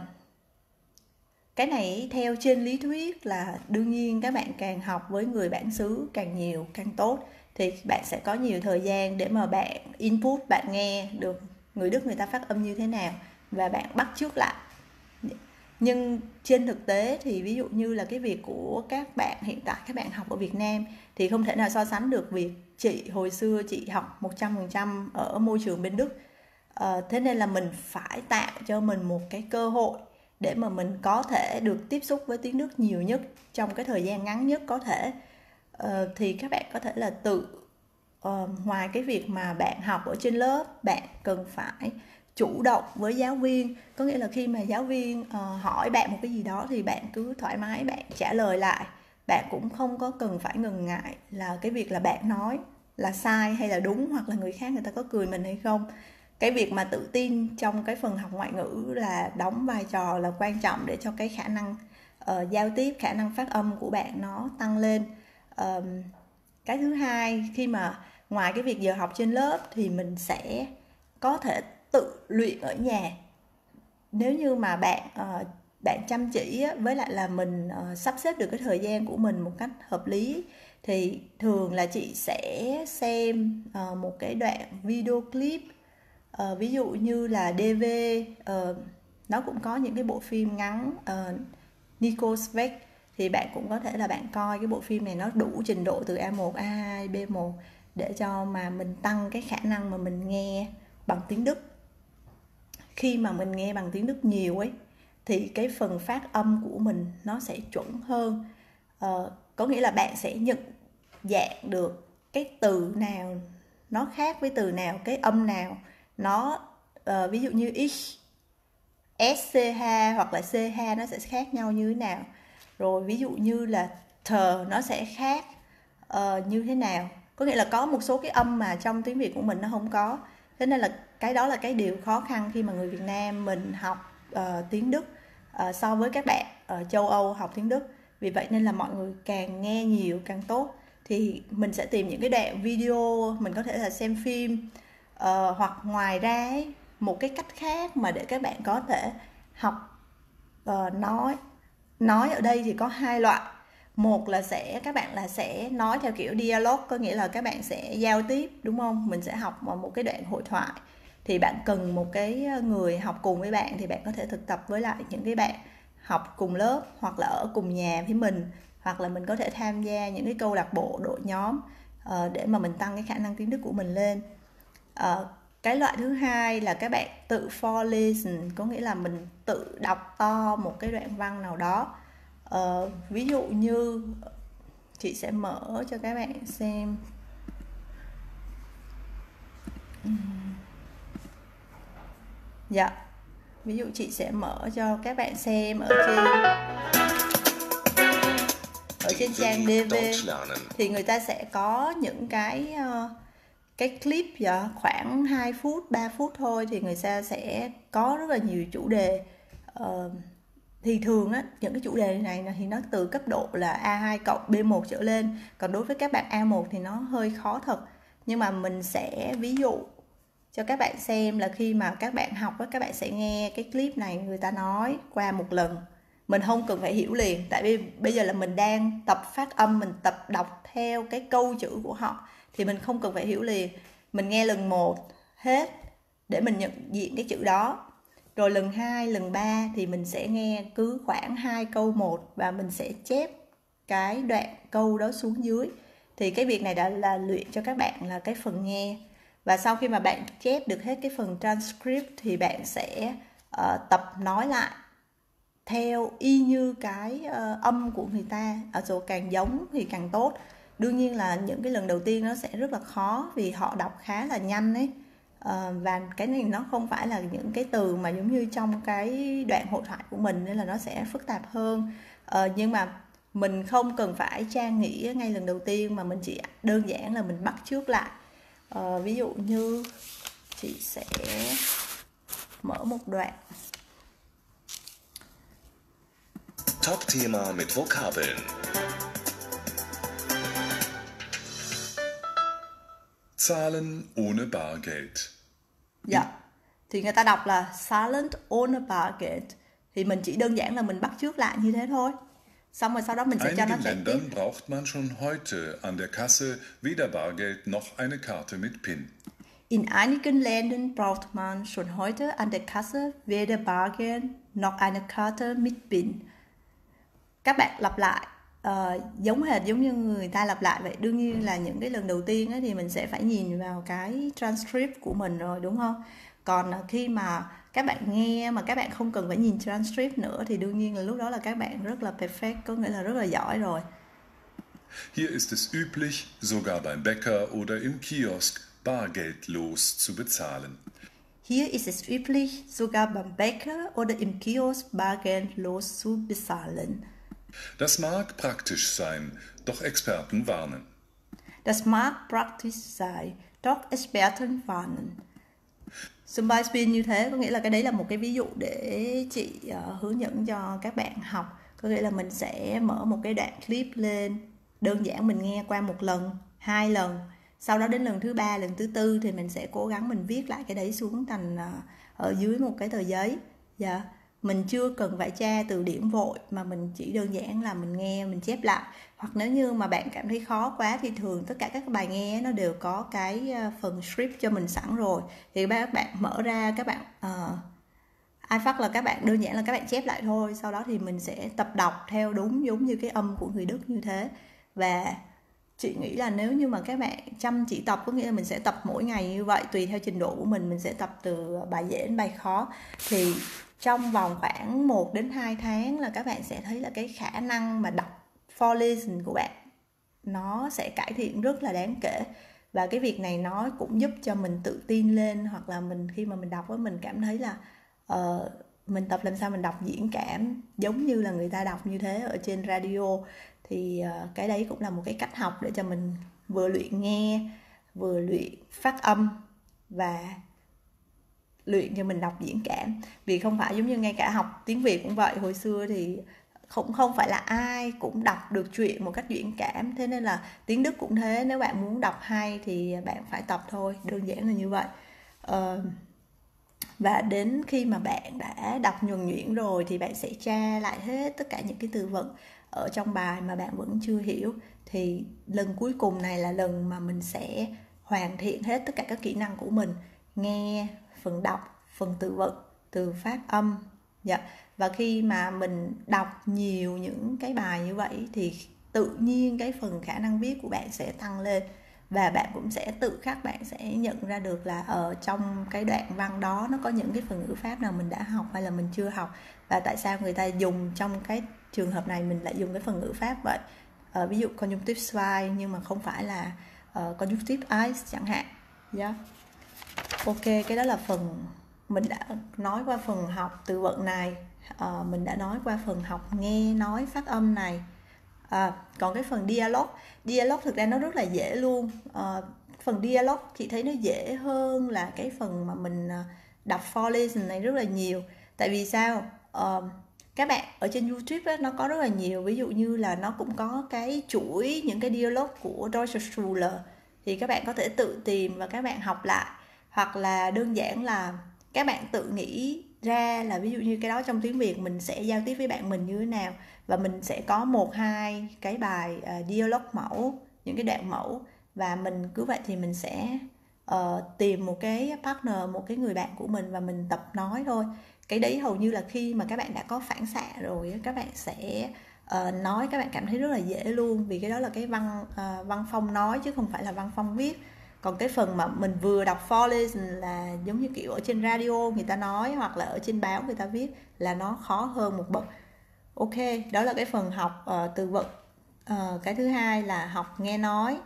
cái này theo trên lý thuyết là đương nhiên các bạn càng học với người bản xứ càng nhiều càng tốt, thì bạn sẽ có nhiều thời gian để mà bạn input, bạn nghe được người Đức người ta phát âm như thế nào và bạn bắt chước lại. Nhưng trên thực tế thì ví dụ như là cái việc của các bạn hiện tại, các bạn học ở Việt Nam thì không thể nào so sánh được việc chị hồi xưa chị học một trăm phần trăm ở môi trường bên Đức. À, thế nên là mình phải tạo cho mình một cái cơ hội để mà mình có thể được tiếp xúc với tiếng Đức nhiều nhất trong cái thời gian ngắn nhất có thể. À, thì các bạn có thể là tự uh, ngoài cái việc mà bạn học ở trên lớp, bạn cần phải chủ động với giáo viên. Có nghĩa là khi mà giáo viên uh, hỏi bạn một cái gì đó thì bạn cứ thoải mái bạn trả lời lại. Bạn cũng không có cần phải ngần ngại là cái việc là bạn nói là sai hay là đúng, hoặc là người khác người ta có cười mình hay không. Cái việc mà tự tin trong cái phần học ngoại ngữ là đóng vai trò là quan trọng để cho cái khả năng uh, giao tiếp, khả năng phát âm của bạn nó tăng lên. Uh, cái thứ hai, khi mà ngoài cái việc giờ học trên lớp thì mình sẽ có thể tự luyện ở nhà. Nếu như mà bạn uh, bạn chăm chỉ với lại là mình uh, sắp xếp được cái thời gian của mình một cách hợp lý, thì thường là chị sẽ xem uh, một cái đoạn video clip, uh, ví dụ như là đê vê, uh, nó cũng có những cái bộ phim ngắn, uh, Nico Svec, thì bạn cũng có thể là bạn coi cái bộ phim này, nó đủ trình độ từ A một, A hai, B một để cho mà mình tăng cái khả năng mà mình nghe bằng tiếng Đức. Khi mà mình nghe bằng tiếng Đức nhiều ấy thì cái phần phát âm của mình nó sẽ chuẩn hơn. Ờ, có nghĩa là bạn sẽ nhận dạng được cái từ nào nó khác với từ nào, cái âm nào nó uh, ví dụ như x, sh hoặc là ch nó sẽ khác nhau như thế nào. Rồi ví dụ như là thờ nó sẽ khác uh, như thế nào. Có nghĩa là có một số cái âm mà trong tiếng Việt của mình nó không có. Thế nên là cái đó là cái điều khó khăn khi mà người Việt Nam mình học uh, tiếng Đức uh, so với các bạn ở châu Âu học tiếng Đức. Vì vậy nên là mọi người càng nghe nhiều càng tốt. Thì mình sẽ tìm những cái đoạn video, mình có thể là xem phim, uh, hoặc ngoài ra ấy, một cái cách khác mà để các bạn có thể học uh, nói nói ở đây thì có hai loại. Một là sẽ các bạn là sẽ nói theo kiểu dialogue, có nghĩa là các bạn sẽ giao tiếp, đúng không? Mình sẽ học một cái đoạn hội thoại, thì bạn cần một cái người học cùng với bạn, thì bạn có thể thực tập với lại những cái bạn học cùng lớp hoặc là ở cùng nhà với mình, hoặc là mình có thể tham gia những cái câu lạc bộ, đội nhóm uh, để mà mình tăng cái khả năng tiếng Đức của mình lên. Uh, cái loại thứ hai là các bạn tự vorlesen, có nghĩa là mình tự đọc to một cái đoạn văn nào đó. Uh, ví dụ như chị sẽ mở cho các bạn xem. Dạ, ví dụ chị sẽ mở cho các bạn xem ở trên ở trên trang đê vê thì người ta sẽ có những cái uh, cái clip dạ, khoảng hai phút, ba phút thôi, thì người ta sẽ có rất là nhiều chủ đề. Uh, thì thường á, những cái chủ đề này thì nó từ cấp độ là A hai cộng B một trở lên. Còn đối với các bạn A một thì nó hơi khó thật. Nhưng mà mình sẽ ví dụ cho các bạn xem là khi mà các bạn học á, các bạn sẽ nghe cái clip này người ta nói qua một lần. Mình không cần phải hiểu liền, tại vì bây giờ là mình đang tập phát âm, mình tập đọc theo cái câu chữ của họ, thì mình không cần phải hiểu liền. Mình nghe lần một hết để mình nhận diện cái chữ đó. Rồi lần hai, lần ba thì mình sẽ nghe cứ khoảng hai câu một và mình sẽ chép cái đoạn câu đó xuống dưới. Thì cái việc này đã là luyện cho các bạn là cái phần nghe. Và sau khi mà bạn chép được hết cái phần transcript thì bạn sẽ uh, tập nói lại theo y như cái uh, âm của người ta, ở chỗ càng giống thì càng tốt. Đương nhiên là những cái lần đầu tiên nó sẽ rất là khó vì họ đọc khá là nhanh ấy. Uh, và cái này nó không phải là những cái từ mà giống như trong cái đoạn hội thoại của mình, nên là nó sẽ phức tạp hơn. Uh, nhưng mà mình không cần phải trang nghĩa ngay lần đầu tiên, mà mình chỉ đơn giản là mình bắt chước lại. Uh, ví dụ như chị sẽ mở một đoạn. Top-Thema mit Vokabeln. Zahlen ohne Bargeld. Dạ. Thì người ta đọc là Zahlen ohne Bargeld. Thì mình chỉ đơn giản là mình bắt chước lại như thế thôi. Xong rồi sau đó mình sẽ cho nó Einigen chạy tiếp. Ländern braucht man schon heute an der Kasse weder Bargeld noch eine Karte mit PIN. In einigen Ländern braucht man schon heute an der Kasse weder Bargeld noch eine Karte mit PIN. Các bạn lặp lại uh, giống hệt giống như người ta lặp lại vậy. Đương nhiên là những cái lần đầu tiên ấy, thì mình sẽ phải nhìn vào cái transcript của mình rồi, đúng không? Còn khi mà các bạn nghe mà các bạn không cần phải nhìn transcript nữa thì đương nhiên là lúc đó là các bạn rất là perfect, có nghĩa là rất là giỏi rồi. Hier ist es üblich, sogar beim Bäcker oder im Kiosk bargeldlos zu bezahlen. Hier ist es üblich, sogar beim Bäcker oder im Kiosk bargeldlos zu bezahlen. Das mag praktisch sein, doch Experten warnen. Das mag praktisch sein, doch Experten warnen. Zum Beispiel như thế, có nghĩa là cái đấy là một cái ví dụ để chị uh, hướng dẫn cho các bạn học. Có nghĩa là mình sẽ mở một cái đoạn clip lên, đơn giản mình nghe qua một lần, hai lần. Sau đó đến lần thứ ba, lần thứ tư thì mình sẽ cố gắng mình viết lại cái đấy xuống thành uh, ở dưới một cái tờ giấy. Dạ. Mình chưa cần phải tra từ điển vội, mà mình chỉ đơn giản là mình nghe, mình chép lại. Hoặc nếu như mà bạn cảm thấy khó quá thì thường tất cả các bài nghe nó đều có cái phần script cho mình sẵn rồi. Thì các bạn mở ra, các bạn uh, iFAQ là các bạn đơn giản là các bạn chép lại thôi. Sau đó thì mình sẽ tập đọc theo đúng giống như cái âm của người Đức như thế. Và chị nghĩ là nếu như mà các bạn chăm chỉ tập, có nghĩa là mình sẽ tập mỗi ngày như vậy, tùy theo trình độ của mình, mình sẽ tập từ bài dễ đến bài khó. Thì trong vòng khoảng một đến hai tháng là các bạn sẽ thấy là cái khả năng mà đọc for listen của bạn nó sẽ cải thiện rất là đáng kể. Và cái việc này nó cũng giúp cho mình tự tin lên, hoặc là mình khi mà mình đọc với mình cảm thấy là uh, mình tập làm sao mình đọc diễn cảm giống như là người ta đọc như thế ở trên radio. Thì uh, cái đấy cũng là một cái cách học để cho mình vừa luyện nghe, vừa luyện phát âm và luyện cho mình đọc diễn cảm. Vì không phải giống như ngay cả học tiếng Việt cũng vậy, hồi xưa thì không không phải là ai cũng đọc được truyện một cách diễn cảm. Thế nên là tiếng Đức cũng thế, nếu bạn muốn đọc hay thì bạn phải tập thôi, đơn giản là như vậy. uh, Và đến khi mà bạn đã đọc nhuần nhuyễn rồi thì bạn sẽ tra lại hết tất cả những cái từ vựng ở trong bài mà bạn vẫn chưa hiểu. Thì lần cuối cùng này là lần mà mình sẽ hoàn thiện hết tất cả các kỹ năng của mình: nghe, phần đọc, phần từ vựng, từ phát âm. Dạ. Và khi mà mình đọc nhiều những cái bài như vậy thì tự nhiên cái phần khả năng viết của bạn sẽ tăng lên. Và bạn cũng sẽ tự khắc bạn sẽ nhận ra được là ở trong cái đoạn văn đó nó có những cái phần ngữ pháp nào mình đã học hay là mình chưa học, và tại sao người ta dùng trong cái trường hợp này mình lại dùng cái phần ngữ pháp vậy. uh, Ví dụ conjunctive zwei nhưng mà không phải là uh, conjunctive eins chẳng hạn. Yeah. Ok, cái đó là phần mình đã nói qua phần học từ vựng này. uh, Mình đã nói qua phần học nghe, nói, phát âm này. À, còn cái phần dialogue, dialogue thực ra nó rất là dễ luôn. À, phần dialogue chị thấy nó dễ hơn là cái phần mà mình đọc for listen này rất là nhiều. Tại vì sao? À, các bạn ở trên YouTube ấy, nó có rất là nhiều, ví dụ như là nó cũng có cái chuỗi những cái dialogue của Deutsche Schule, thì các bạn có thể tự tìm và các bạn học lại. Hoặc là đơn giản là các bạn tự nghĩ ra là ví dụ như cái đó trong tiếng Việt mình sẽ giao tiếp với bạn mình như thế nào, và mình sẽ có một hai cái bài uh, dialogue mẫu, những cái đoạn mẫu, và mình cứ vậy thì mình sẽ uh, tìm một cái partner, một cái người bạn của mình và mình tập nói thôi. Cái đấy hầu như là khi mà các bạn đã có phản xạ rồi, các bạn sẽ uh, nói các bạn cảm thấy rất là dễ luôn, vì cái đó là cái văn uh, văn phong nói chứ không phải là văn phong viết. Còn cái phần mà mình vừa đọc Vorlesen là giống như kiểu ở trên radio người ta nói hoặc là ở trên báo người ta viết là nó khó hơn một bậc. Ok, đó là cái phần học uh, từ vựng. Uh, cái thứ hai là học nghe nói,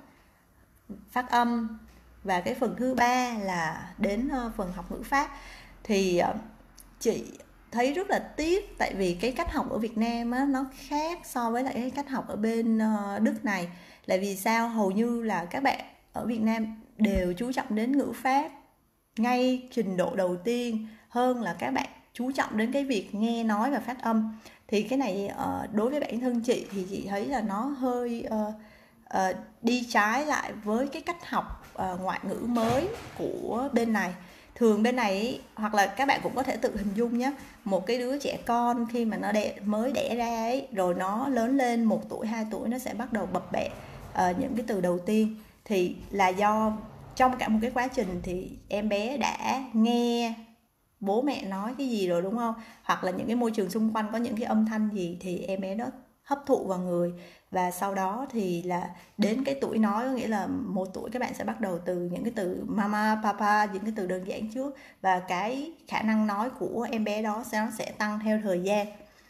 phát âm, và cái phần thứ ba là đến uh, phần học ngữ pháp. Thì uh, chị thấy rất là tiếc tại vì cái cách học ở Việt Nam á, nó khác so với lại cái cách học ở bên uh, Đức này. Là vì sao? Hầu như là các bạn ở Việt Nam đều chú trọng đến ngữ pháp ngay trình độ đầu tiên hơn là các bạn chú trọng đến cái việc nghe nói và phát âm. Thì cái này uh, đối với bản thân chị thì chị thấy là nó hơi uh, uh, đi trái lại với cái cách học uh, ngoại ngữ mới của bên này. Thường bên này, hoặc là các bạn cũng có thể tự hình dung nhé, một cái đứa trẻ con khi mà nó đẻ, mới đẻ ra ấy, rồi nó lớn lên một tuổi, hai tuổi nó sẽ bắt đầu bập bẹ uh, những cái từ đầu tiên. Thì là do trong cả một cái quá trình thì em bé đã nghe bố mẹ nói cái gì rồi đúng không? Hoặc là những cái môi trường xung quanh có những cái âm thanh gì thì em bé đó hấp thụ vào người. Và sau đó thì là đến cái tuổi nói, có nghĩa là một tuổi các bạn sẽ bắt đầu từ những cái từ mama, papa, những cái từ đơn giản trước. Và cái khả năng nói của em bé đó sẽ, nó sẽ tăng theo thời gian.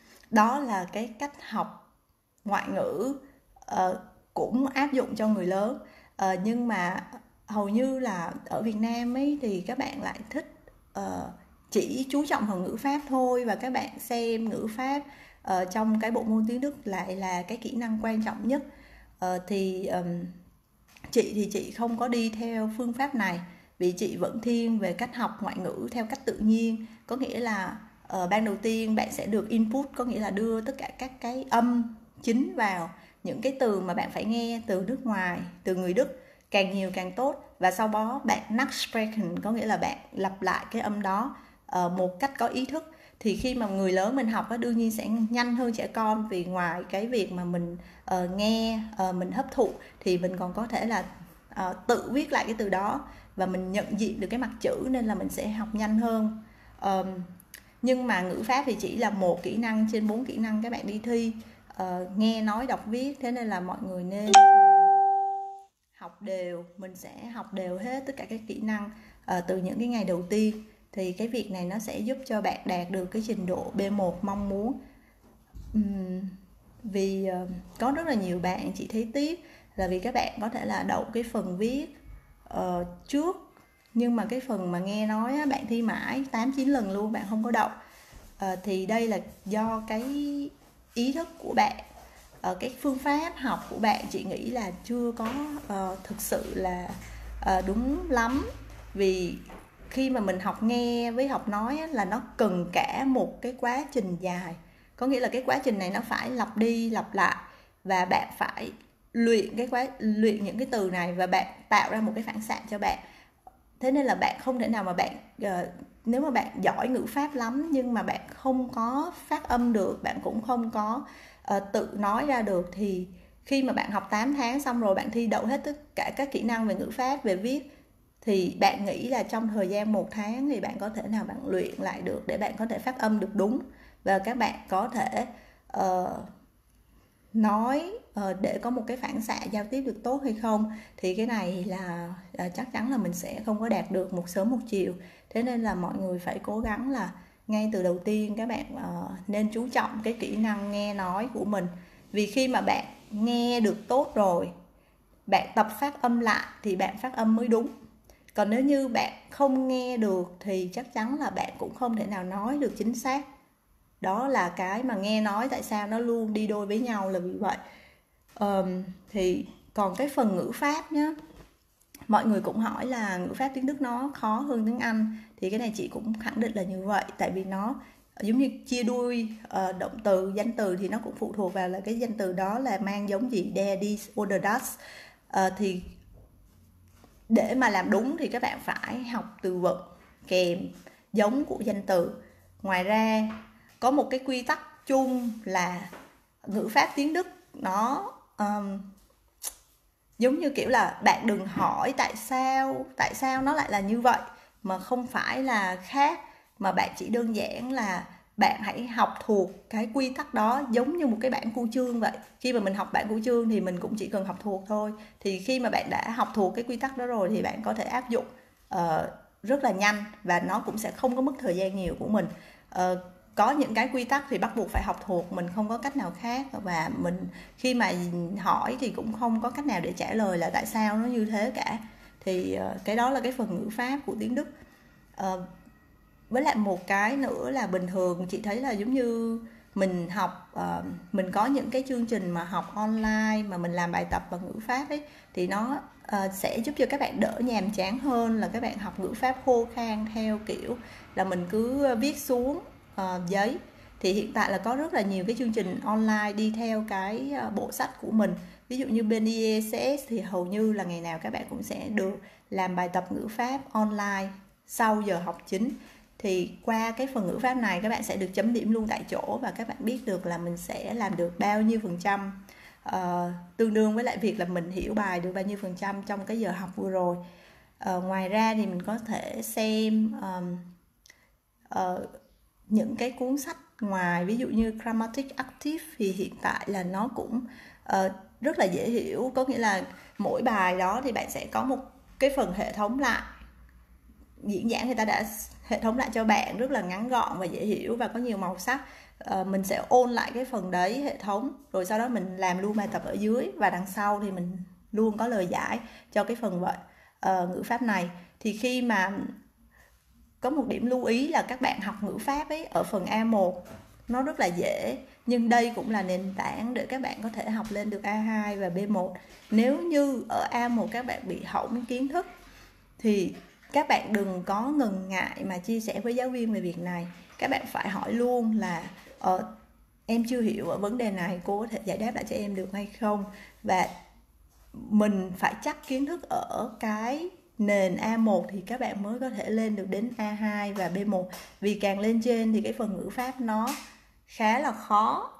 Đó là cái cách học ngoại ngữ uh, cũng áp dụng cho người lớn. Uh, nhưng mà hầu như là ở Việt Nam ấy thì các bạn lại thích uh, chỉ chú trọng vào ngữ pháp thôi, và các bạn xem ngữ pháp uh, trong cái bộ môn tiếng Đức lại là cái kỹ năng quan trọng nhất. Uh, thì um, chị thì chị không có đi theo phương pháp này, vì chị vẫn thiên về cách học ngoại ngữ theo cách tự nhiên. Có nghĩa là uh, ban đầu tiên bạn sẽ được input, có nghĩa là đưa tất cả các cái âm chính vào, những cái từ mà bạn phải nghe từ nước ngoài, từ người Đức, càng nhiều càng tốt. Và sau đó bạn nachsprechen, có nghĩa là bạn lặp lại cái âm đó uh, một cách có ý thức. Thì khi mà người lớn mình học đó, đương nhiên sẽ nhanh hơn trẻ con, vì ngoài cái việc mà mình uh, nghe, uh, mình hấp thụ, thì mình còn có thể là uh, tự viết lại cái từ đó và mình nhận diện được cái mặt chữ, nên là mình sẽ học nhanh hơn. Um, nhưng mà ngữ pháp thì chỉ là một kỹ năng trên bốn kỹ năng các bạn đi thi, uh, nghe nói đọc viết. Thế nên là mọi người nên học đều, mình sẽ học đều hết tất cả các kỹ năng uh, từ những cái ngày đầu tiên. Thì cái việc này nó sẽ giúp cho bạn đạt được cái trình độ B một mong muốn. uhm, Vì uh, có rất là nhiều bạn chị thấy tiếc là vì các bạn có thể là đậu cái phần viết uh, trước, nhưng mà cái phần mà nghe nói á, bạn thi mãi tám chín lần luôn bạn không có đậu. uh, Thì đây là do cái ý thức của bạn, uh, cái phương pháp học của bạn chị nghĩ là chưa có uh, thực sự là uh, đúng lắm. Vì khi mà mình học nghe với học nói á, là nó cần cả một cái quá trình dài. Có nghĩa là cái quá trình này nó phải lặp đi lặp lại, và bạn phải luyện cái quá luyện những cái từ này, và bạn tạo ra một cái phản xạ cho bạn. Thế nên là bạn không thể nào mà bạn uh, nếu mà bạn giỏi ngữ pháp lắm nhưng mà bạn không có phát âm được, bạn cũng không có uh, tự nói ra được, thì khi mà bạn học tám tháng xong rồi bạn thi đậu hết tất cả các kỹ năng về ngữ pháp, về viết, thì bạn nghĩ là trong thời gian một tháng thì bạn có thể nào bạn luyện lại được để bạn có thể phát âm được đúng, và các bạn có thể uh, nói uh, để có một cái phản xạ giao tiếp được tốt hay không. Thì cái này là uh, chắc chắn là mình sẽ không có đạt được một sớm một chiều. Thế nên là mọi người phải cố gắng là ngay từ đầu tiên các bạn uh, nên chú trọng cái kỹ năng nghe nói của mình. Vì khi mà bạn nghe được tốt rồi, bạn tập phát âm lại thì bạn phát âm mới đúng. Còn nếu như bạn không nghe được thì chắc chắn là bạn cũng không thể nào nói được chính xác. Đó là cái mà nghe nói tại sao nó luôn đi đôi với nhau là vì vậy. um, Thì còn cái phần ngữ pháp nhá, mọi người cũng hỏi là ngữ pháp tiếng Đức nó khó hơn tiếng Anh. Thì cái này chị cũng khẳng định là như vậy. Tại vì nó giống như chia đuôi uh, động từ, danh từ thì nó cũng phụ thuộc vào là cái danh từ đó là mang giống gì, der, dies oder das. uh, Thì để mà làm đúng thì các bạn phải học từ vựng kèm giống của danh từ. Ngoài ra có một cái quy tắc chung là ngữ pháp tiếng Đức nó um, giống như kiểu là bạn đừng hỏi tại sao tại sao nó lại là như vậy, mà không phải là khác, mà bạn chỉ đơn giản là bạn hãy học thuộc cái quy tắc đó giống như một cái bản cưu chương vậy. Khi mà mình học bản cưu chương thì mình cũng chỉ cần học thuộc thôi. Thì khi mà bạn đã học thuộc cái quy tắc đó rồi thì bạn có thể áp dụng uh, rất là nhanh, và nó cũng sẽ không có mất thời gian nhiều của mình. Uh, có những cái quy tắc thì bắt buộc phải học thuộc, mình không có cách nào khác, và mình khi mà hỏi thì cũng không có cách nào để trả lời là tại sao nó như thế cả. Thì uh, cái đó là cái phần ngữ pháp của tiếng Đức. Uh, với lại một cái nữa là bình thường chị thấy là giống như mình học uh, mình có những cái chương trình mà học online mà mình làm bài tập bằng ngữ pháp ấy, thì nó uh, sẽ giúp cho các bạn đỡ nhàm chán hơn là các bạn học ngữ pháp khô khan theo kiểu là mình cứ viết xuống uh, giấy. Thì hiện tại là có rất là nhiều cái chương trình online đi theo cái uh, bộ sách của mình. Ví dụ như bên i e ét ét thì hầu như là ngày nào các bạn cũng sẽ được làm bài tập ngữ pháp online sau giờ học chính. Thì qua cái phần ngữ pháp này các bạn sẽ được chấm điểm luôn tại chỗ, và các bạn biết được là mình sẽ làm được bao nhiêu phần trăm, uh, tương đương với lại việc là mình hiểu bài được bao nhiêu phần trăm trong cái giờ học vừa rồi. Uh, ngoài ra thì mình có thể xem um, uh, những cái cuốn sách ngoài, ví dụ như Grammatic Active thì hiện tại là nó cũng uh, rất là dễ hiểu. Có nghĩa là mỗi bài đó thì bạn sẽ có một cái phần hệ thống lại, diễn giảng người ta đã hệ thống lại cho bạn rất là ngắn gọn và dễ hiểu và có nhiều màu sắc. À, mình sẽ ôn lại cái phần đấy hệ thống, rồi sau đó mình làm luôn bài tập ở dưới, và đằng sau thì mình luôn có lời giải cho cái phần vậy uh, ngữ pháp này. Thì khi mà có một điểm lưu ý là các bạn học ngữ pháp ấy ở phần a một nó rất là dễ, nhưng đây cũng là nền tảng để các bạn có thể học lên được a hai và bê một. Nếu như ở a một các bạn bị hỏng kiến thức thì các bạn đừng có ngần ngại mà chia sẻ với giáo viên về việc này. Các bạn phải hỏi luôn là ờ, em chưa hiểu ở vấn đề này, cô có thể giải đáp lại cho em được hay không. Và mình phải chắc kiến thức ở cái nền a một thì các bạn mới có thể lên được đến a hai và bê một. Vì càng lên trên thì cái phần ngữ pháp nó khá là khó.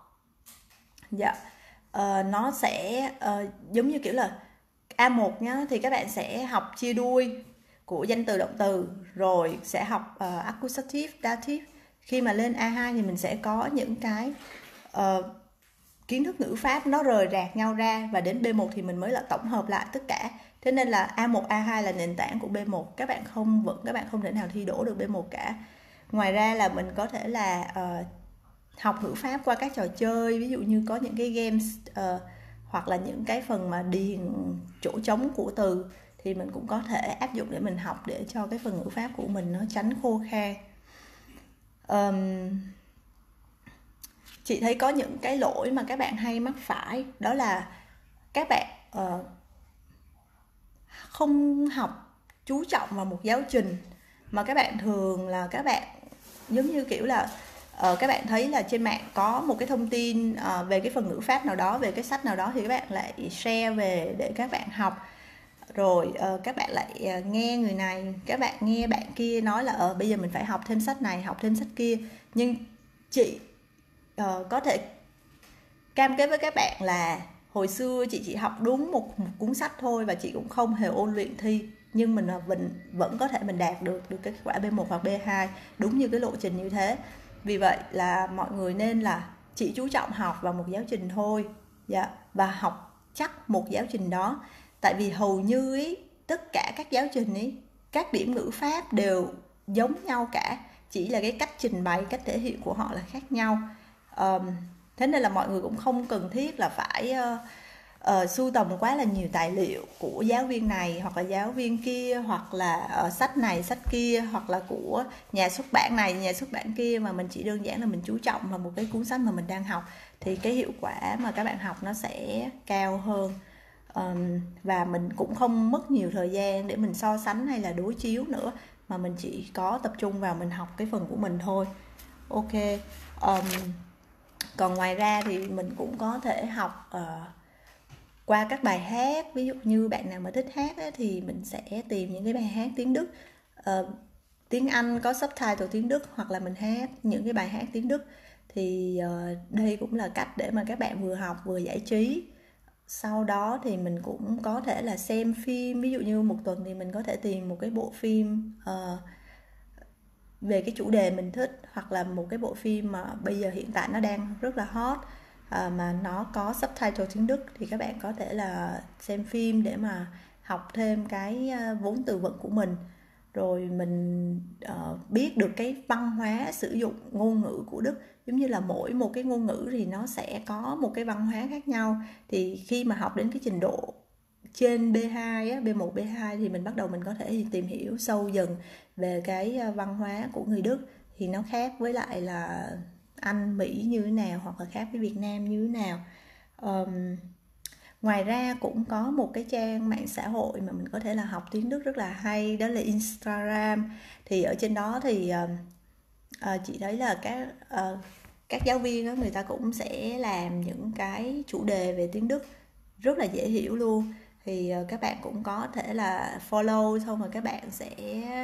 Dạ, ờ, nó sẽ uh, giống như kiểu là a một nhá, thì các bạn sẽ học chia đuôi của danh từ động từ, rồi sẽ học uh, accusative, dative. Khi mà lên a hai thì mình sẽ có những cái uh, kiến thức ngữ pháp nó rời rạc nhau ra, và đến bê một thì mình mới là tổng hợp lại tất cả. Thế nên là a một, a hai là nền tảng của bê một. Các bạn không vẫn các bạn không thể nào thi đỗ được bê một cả. Ngoài ra là mình có thể là uh, học ngữ pháp qua các trò chơi, ví dụ như có những cái games uh, hoặc là những cái phần mà điền chỗ trống của từ thì mình cũng có thể áp dụng để mình học, để cho cái phần ngữ pháp của mình nó tránh khô khan. Um, chị thấy có những cái lỗi mà các bạn hay mắc phải, đó là các bạn uh, không học chú trọng vào một giáo trình, mà các bạn thường là các bạn giống như kiểu là uh, các bạn thấy là trên mạng có một cái thông tin uh, về cái phần ngữ pháp nào đó, về cái sách nào đó, thì các bạn lại share về để các bạn học. Rồi uh, các bạn lại uh, nghe người này, các bạn nghe bạn kia nói là ờ uh, bây giờ mình phải học thêm sách này, học thêm sách kia. Nhưng chị uh, có thể cam kết với các bạn là hồi xưa chị chỉ học đúng một, một cuốn sách thôi, và chị cũng không hề ôn luyện thi, nhưng mình vẫn vẫn có thể mình đạt được được cái kết quả bê một hoặc bê hai đúng như cái lộ trình như thế. Vì vậy là mọi người nên là chỉ chú trọng học vào một giáo trình thôi, dạ, và học chắc một giáo trình đó. Tại vì hầu như ý, tất cả các giáo trình ý, các điểm ngữ pháp đều giống nhau cả, chỉ là cái cách trình bày, cách thể hiện của họ là khác nhau. um, Thế nên là mọi người cũng không cần thiết là phải uh, uh, sưu tầm quá là nhiều tài liệu của giáo viên này hoặc là giáo viên kia, hoặc là uh, sách này sách kia, hoặc là của nhà xuất bản này nhà xuất bản kia, mà mình chỉ đơn giản là mình chú trọng vào một cái cuốn sách mà mình đang học, thì cái hiệu quả mà các bạn học nó sẽ cao hơn. Um, và mình cũng không mất nhiều thời gian để mình so sánh hay là đối chiếu nữa, mà mình chỉ có tập trung vào mình học cái phần của mình thôi. Ok. um, Còn ngoài ra thì mình cũng có thể học uh, qua các bài hát. Ví dụ như bạn nào mà thích hát ấy, thì mình sẽ tìm những cái bài hát tiếng Đức, uh, tiếng Anh có subtitle tiếng Đức, hoặc là mình hát những cái bài hát tiếng Đức. Thì uh, đây cũng là cách để mà các bạn vừa học vừa giải trí. Sau đó thì mình cũng có thể là xem phim. Ví dụ như một tuần thì mình có thể tìm một cái bộ phim uh, về cái chủ đề mình thích, hoặc là một cái bộ phim mà bây giờ hiện tại nó đang rất là hot, à, mà nó có subtitle tiếng Đức, thì các bạn có thể là xem phim để mà học thêm cái vốn từ vựng của mình, rồi mình uh, biết được cái văn hóa sử dụng ngôn ngữ của Đức. Giống như là mỗi một cái ngôn ngữ thì nó sẽ có một cái văn hóa khác nhau, thì khi mà học đến cái trình độ trên bê hai á, bê một, bê hai thì mình bắt đầu mình có thể tìm hiểu sâu dần về cái văn hóa của người Đức, thì nó khác với lại là Anh, Mỹ như thế nào, hoặc là khác với Việt Nam như thế nào. um, Ngoài ra cũng có một cái trang mạng xã hội mà mình có thể là học tiếng Đức rất là hay, đó là Instagram. Thì ở trên đó thì uh, uh, chị thấy là các uh, các giáo viên đó, người ta cũng sẽ làm những cái chủ đề về tiếng Đức rất là dễ hiểu luôn. Thì uh, các bạn cũng có thể là follow, xong rồi các bạn sẽ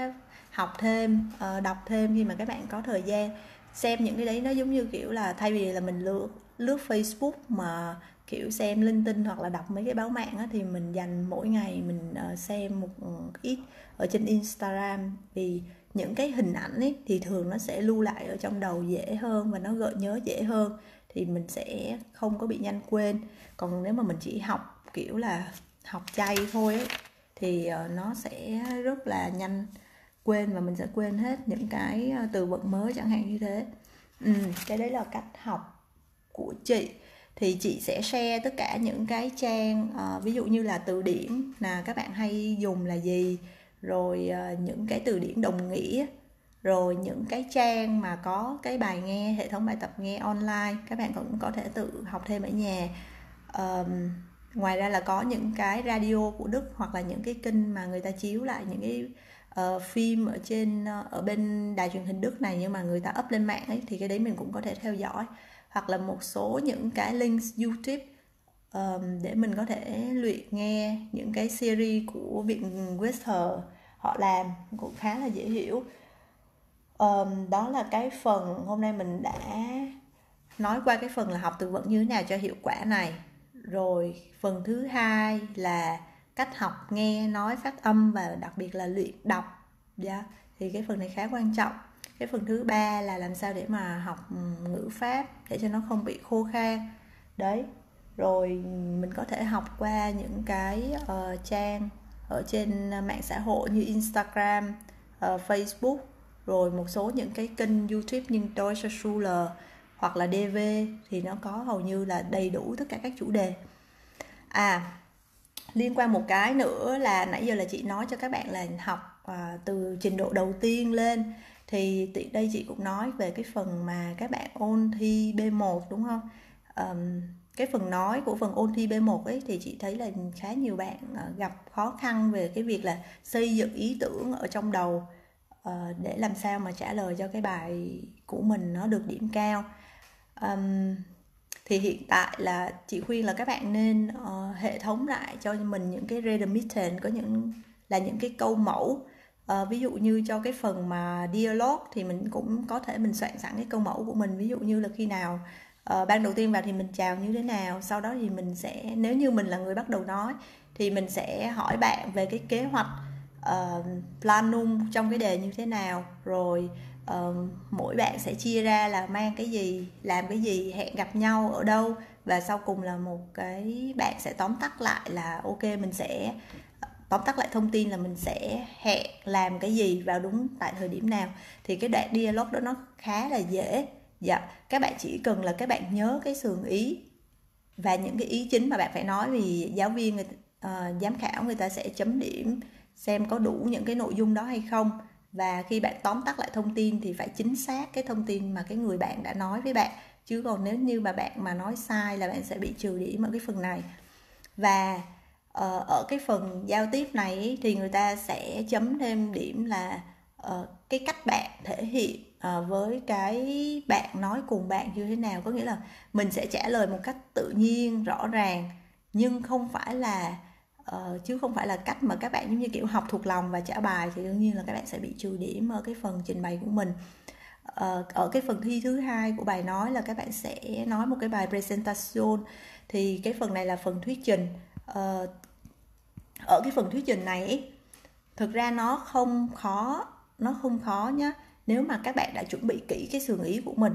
học thêm, uh, đọc thêm khi mà các bạn có thời gian. Xem những cái đấy nó giống như kiểu là thay vì là mình lướt lướt Facebook mà kiểu xem linh tinh hoặc là đọc mấy cái báo mạng á, thì mình dành mỗi ngày mình uh, xem một ít ở trên Instagram, vì những cái hình ảnh ấy thì thường nó sẽ lưu lại ở trong đầu dễ hơn và nó gợi nhớ dễ hơn, thì mình sẽ không có bị nhanh quên. Còn nếu mà mình chỉ học kiểu là học chay thôi ấy, thì uh, nó sẽ rất là nhanh quên, và mình sẽ quên hết những cái từ vựng mới chẳng hạn như thế. Ừ, cái đấy là cách học của chị. Thì chị sẽ share tất cả những cái trang uh, ví dụ như là từ điển là các bạn hay dùng là gì, rồi uh, những cái từ điển đồng nghĩa, rồi những cái trang mà có cái bài nghe, hệ thống bài tập nghe online, các bạn cũng có thể tự học thêm ở nhà. uh, Ngoài ra là có những cái radio của Đức, hoặc là những cái kênh mà người ta chiếu lại những cái uh, phim ở trên uh, ở bên đài truyền hình Đức này, nhưng mà người ta up lên mạng ấy, thì cái đấy mình cũng có thể theo dõi. Hoặc là một số những cái link YouTube um, để mình có thể luyện nghe những cái series của viện Webster họ làm, cũng khá là dễ hiểu. Um, đó là cái phần hôm nay mình đã nói qua cái phần là học từ vựng như thế nào cho hiệu quả này. Rồi phần thứ hai là cách học nghe, nói, phát âm, và đặc biệt là luyện đọc. Yeah. Thì cái phần này khá quan trọng. Cái phần thứ ba là làm sao để mà học ngữ pháp để cho nó không bị khô khan. Đấy. Rồi mình có thể học qua những cái uh, trang ở trên mạng xã hội như Instagram, uh, Facebook, rồi một số những cái kênh YouTube như Deutsche Schule hoặc là đê vê, thì nó có hầu như là đầy đủ tất cả các chủ đề. À, liên quan một cái nữa là nãy giờ là chị nói cho các bạn là học à, từ trình độ đầu tiên lên, thì tiện đây chị cũng nói về cái phần mà các bạn ôn thi bê một, đúng không? Um, cái phần nói của phần ôn thi bê một ấy, thì chị thấy là khá nhiều bạn gặp khó khăn về cái việc là xây dựng ý tưởng ở trong đầu uh, để làm sao mà trả lời cho cái bài của mình nó được điểm cao. Um, thì hiện tại là chị khuyên là các bạn nên uh, hệ thống lại cho mình những cái Redemitten, có những là những cái câu mẫu. Uh, ví dụ như cho cái phần mà dialogue thì mình cũng có thể mình soạn sẵn cái câu mẫu của mình, ví dụ như là khi nào uh, ban đầu tiên vào thì mình chào như thế nào, sau đó thì mình sẽ, nếu như mình là người bắt đầu nói thì mình sẽ hỏi bạn về cái kế hoạch uh, planung trong cái đề như thế nào, rồi Uh, mỗi bạn sẽ chia ra là mang cái gì, làm cái gì, hẹn gặp nhau ở đâu, và sau cùng là một cái bạn sẽ tóm tắt lại là ok, mình sẽ tóm tắt lại thông tin là mình sẽ hẹn làm cái gì vào đúng tại thời điểm nào. Thì cái đoạn dialogue đó nó khá là dễ. Dạ, các bạn chỉ cần là các bạn nhớ cái sườn ý và những cái ý chính mà bạn phải nói, vì giáo viên người, uh, giám khảo người ta sẽ chấm điểm xem có đủ những cái nội dung đó hay không. Và khi bạn tóm tắt lại thông tin thì phải chính xác cái thông tin mà cái người bạn đã nói với bạn, chứ còn nếu như mà bạn mà nói sai là bạn sẽ bị trừ điểm ở cái phần này. Và uh, ở cái phần giao tiếp này thì người ta sẽ chấm thêm điểm là uh, cái cách bạn thể hiện uh, với cái bạn nói cùng bạn như thế nào. Có nghĩa là mình sẽ trả lời một cách tự nhiên, rõ ràng, nhưng không phải là Uh, chứ không phải là cách mà các bạn giống như kiểu học thuộc lòng và trả bài, thì đương nhiên là các bạn sẽ bị trừ điểm ở cái phần trình bày của mình. Uh, ở cái phần thi thứ hai của bài nói là các bạn sẽ nói một cái bài presentation, thì cái phần này là phần thuyết trình. Uh, ở cái phần thuyết trình này thực ra nó không khó, nó không khó nhá, nếu mà các bạn đã chuẩn bị kỹ cái sườn ý của mình.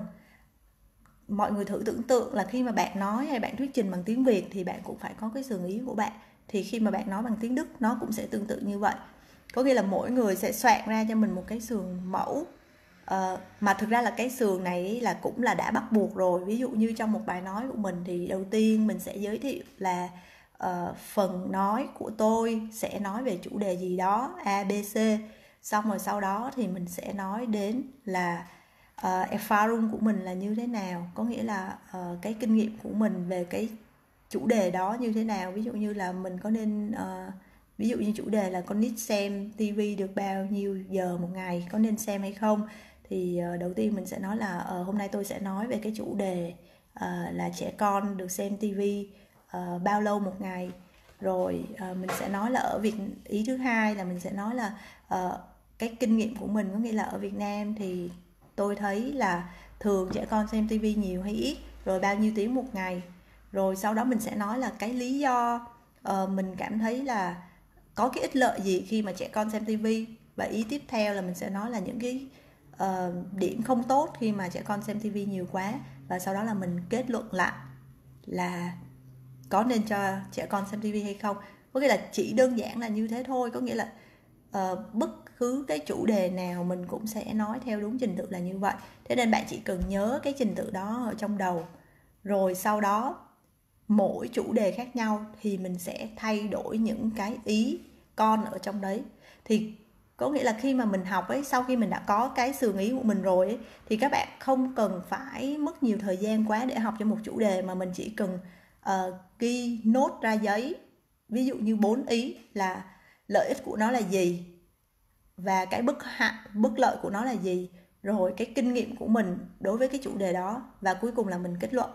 Mọi người thử tưởng tượng là khi mà bạn nói hay bạn thuyết trình bằng tiếng Việt thì bạn cũng phải có cái sườn ý của bạn. Thì khi mà bạn nói bằng tiếng Đức nó cũng sẽ tương tự như vậy. Có nghĩa là mỗi người sẽ soạn ra cho mình một cái sườn mẫu. Uh, mà thực ra là cái sườn này là cũng là đã bắt buộc rồi. Ví dụ như trong một bài nói của mình thì đầu tiên mình sẽ giới thiệu là uh, phần nói của tôi sẽ nói về chủ đề gì đó A, B, C. Xong rồi sau đó thì mình sẽ nói đến là uh, Erfahrung của mình là như thế nào. Có nghĩa là uh, cái kinh nghiệm của mình về cái chủ đề đó như thế nào. Ví dụ như là mình có nên... Uh, Ví dụ như chủ đề là con nít xem tivi được bao nhiêu giờ một ngày, có nên xem hay không. Thì uh, đầu tiên mình sẽ nói là uh, hôm nay tôi sẽ nói về cái chủ đề uh, là trẻ con được xem tivi uh, bao lâu một ngày. Rồi uh, mình sẽ nói là ở Việt ý thứ hai là mình sẽ nói là uh, cái kinh nghiệm của mình, có nghĩa là ở Việt Nam thì tôi thấy là thường trẻ con xem tivi nhiều hay ít, rồi bao nhiêu tiếng một ngày. Rồi sau đó mình sẽ nói là cái lý do uh, mình cảm thấy là có cái ích lợi gì khi mà trẻ con xem tivi. Và ý tiếp theo là mình sẽ nói là những cái uh, điểm không tốt khi mà trẻ con xem tivi nhiều quá. Và sau đó là mình kết luận lại là có nên cho trẻ con xem tivi hay không. Có nghĩa là chỉ đơn giản là như thế thôi. Có nghĩa là uh, bất cứ cái chủ đề nào mình cũng sẽ nói theo đúng trình tự là như vậy. Thế nên bạn chỉ cần nhớ cái trình tự đó ở trong đầu. Rồi sau đó mỗi chủ đề khác nhau thì mình sẽ thay đổi những cái ý con ở trong đấy. Thì có nghĩa là khi mà mình học ấy, sau khi mình đã có cái sườn ý của mình rồi ấy, thì các bạn không cần phải mất nhiều thời gian quá để học cho một chủ đề, mà mình chỉ cần uh, ghi nốt ra giấy. Ví dụ như bốn ý là lợi ích của nó là gì, và cái bất hại, bất lợi của nó là gì, rồi cái kinh nghiệm của mình đối với cái chủ đề đó, và cuối cùng là mình kết luận.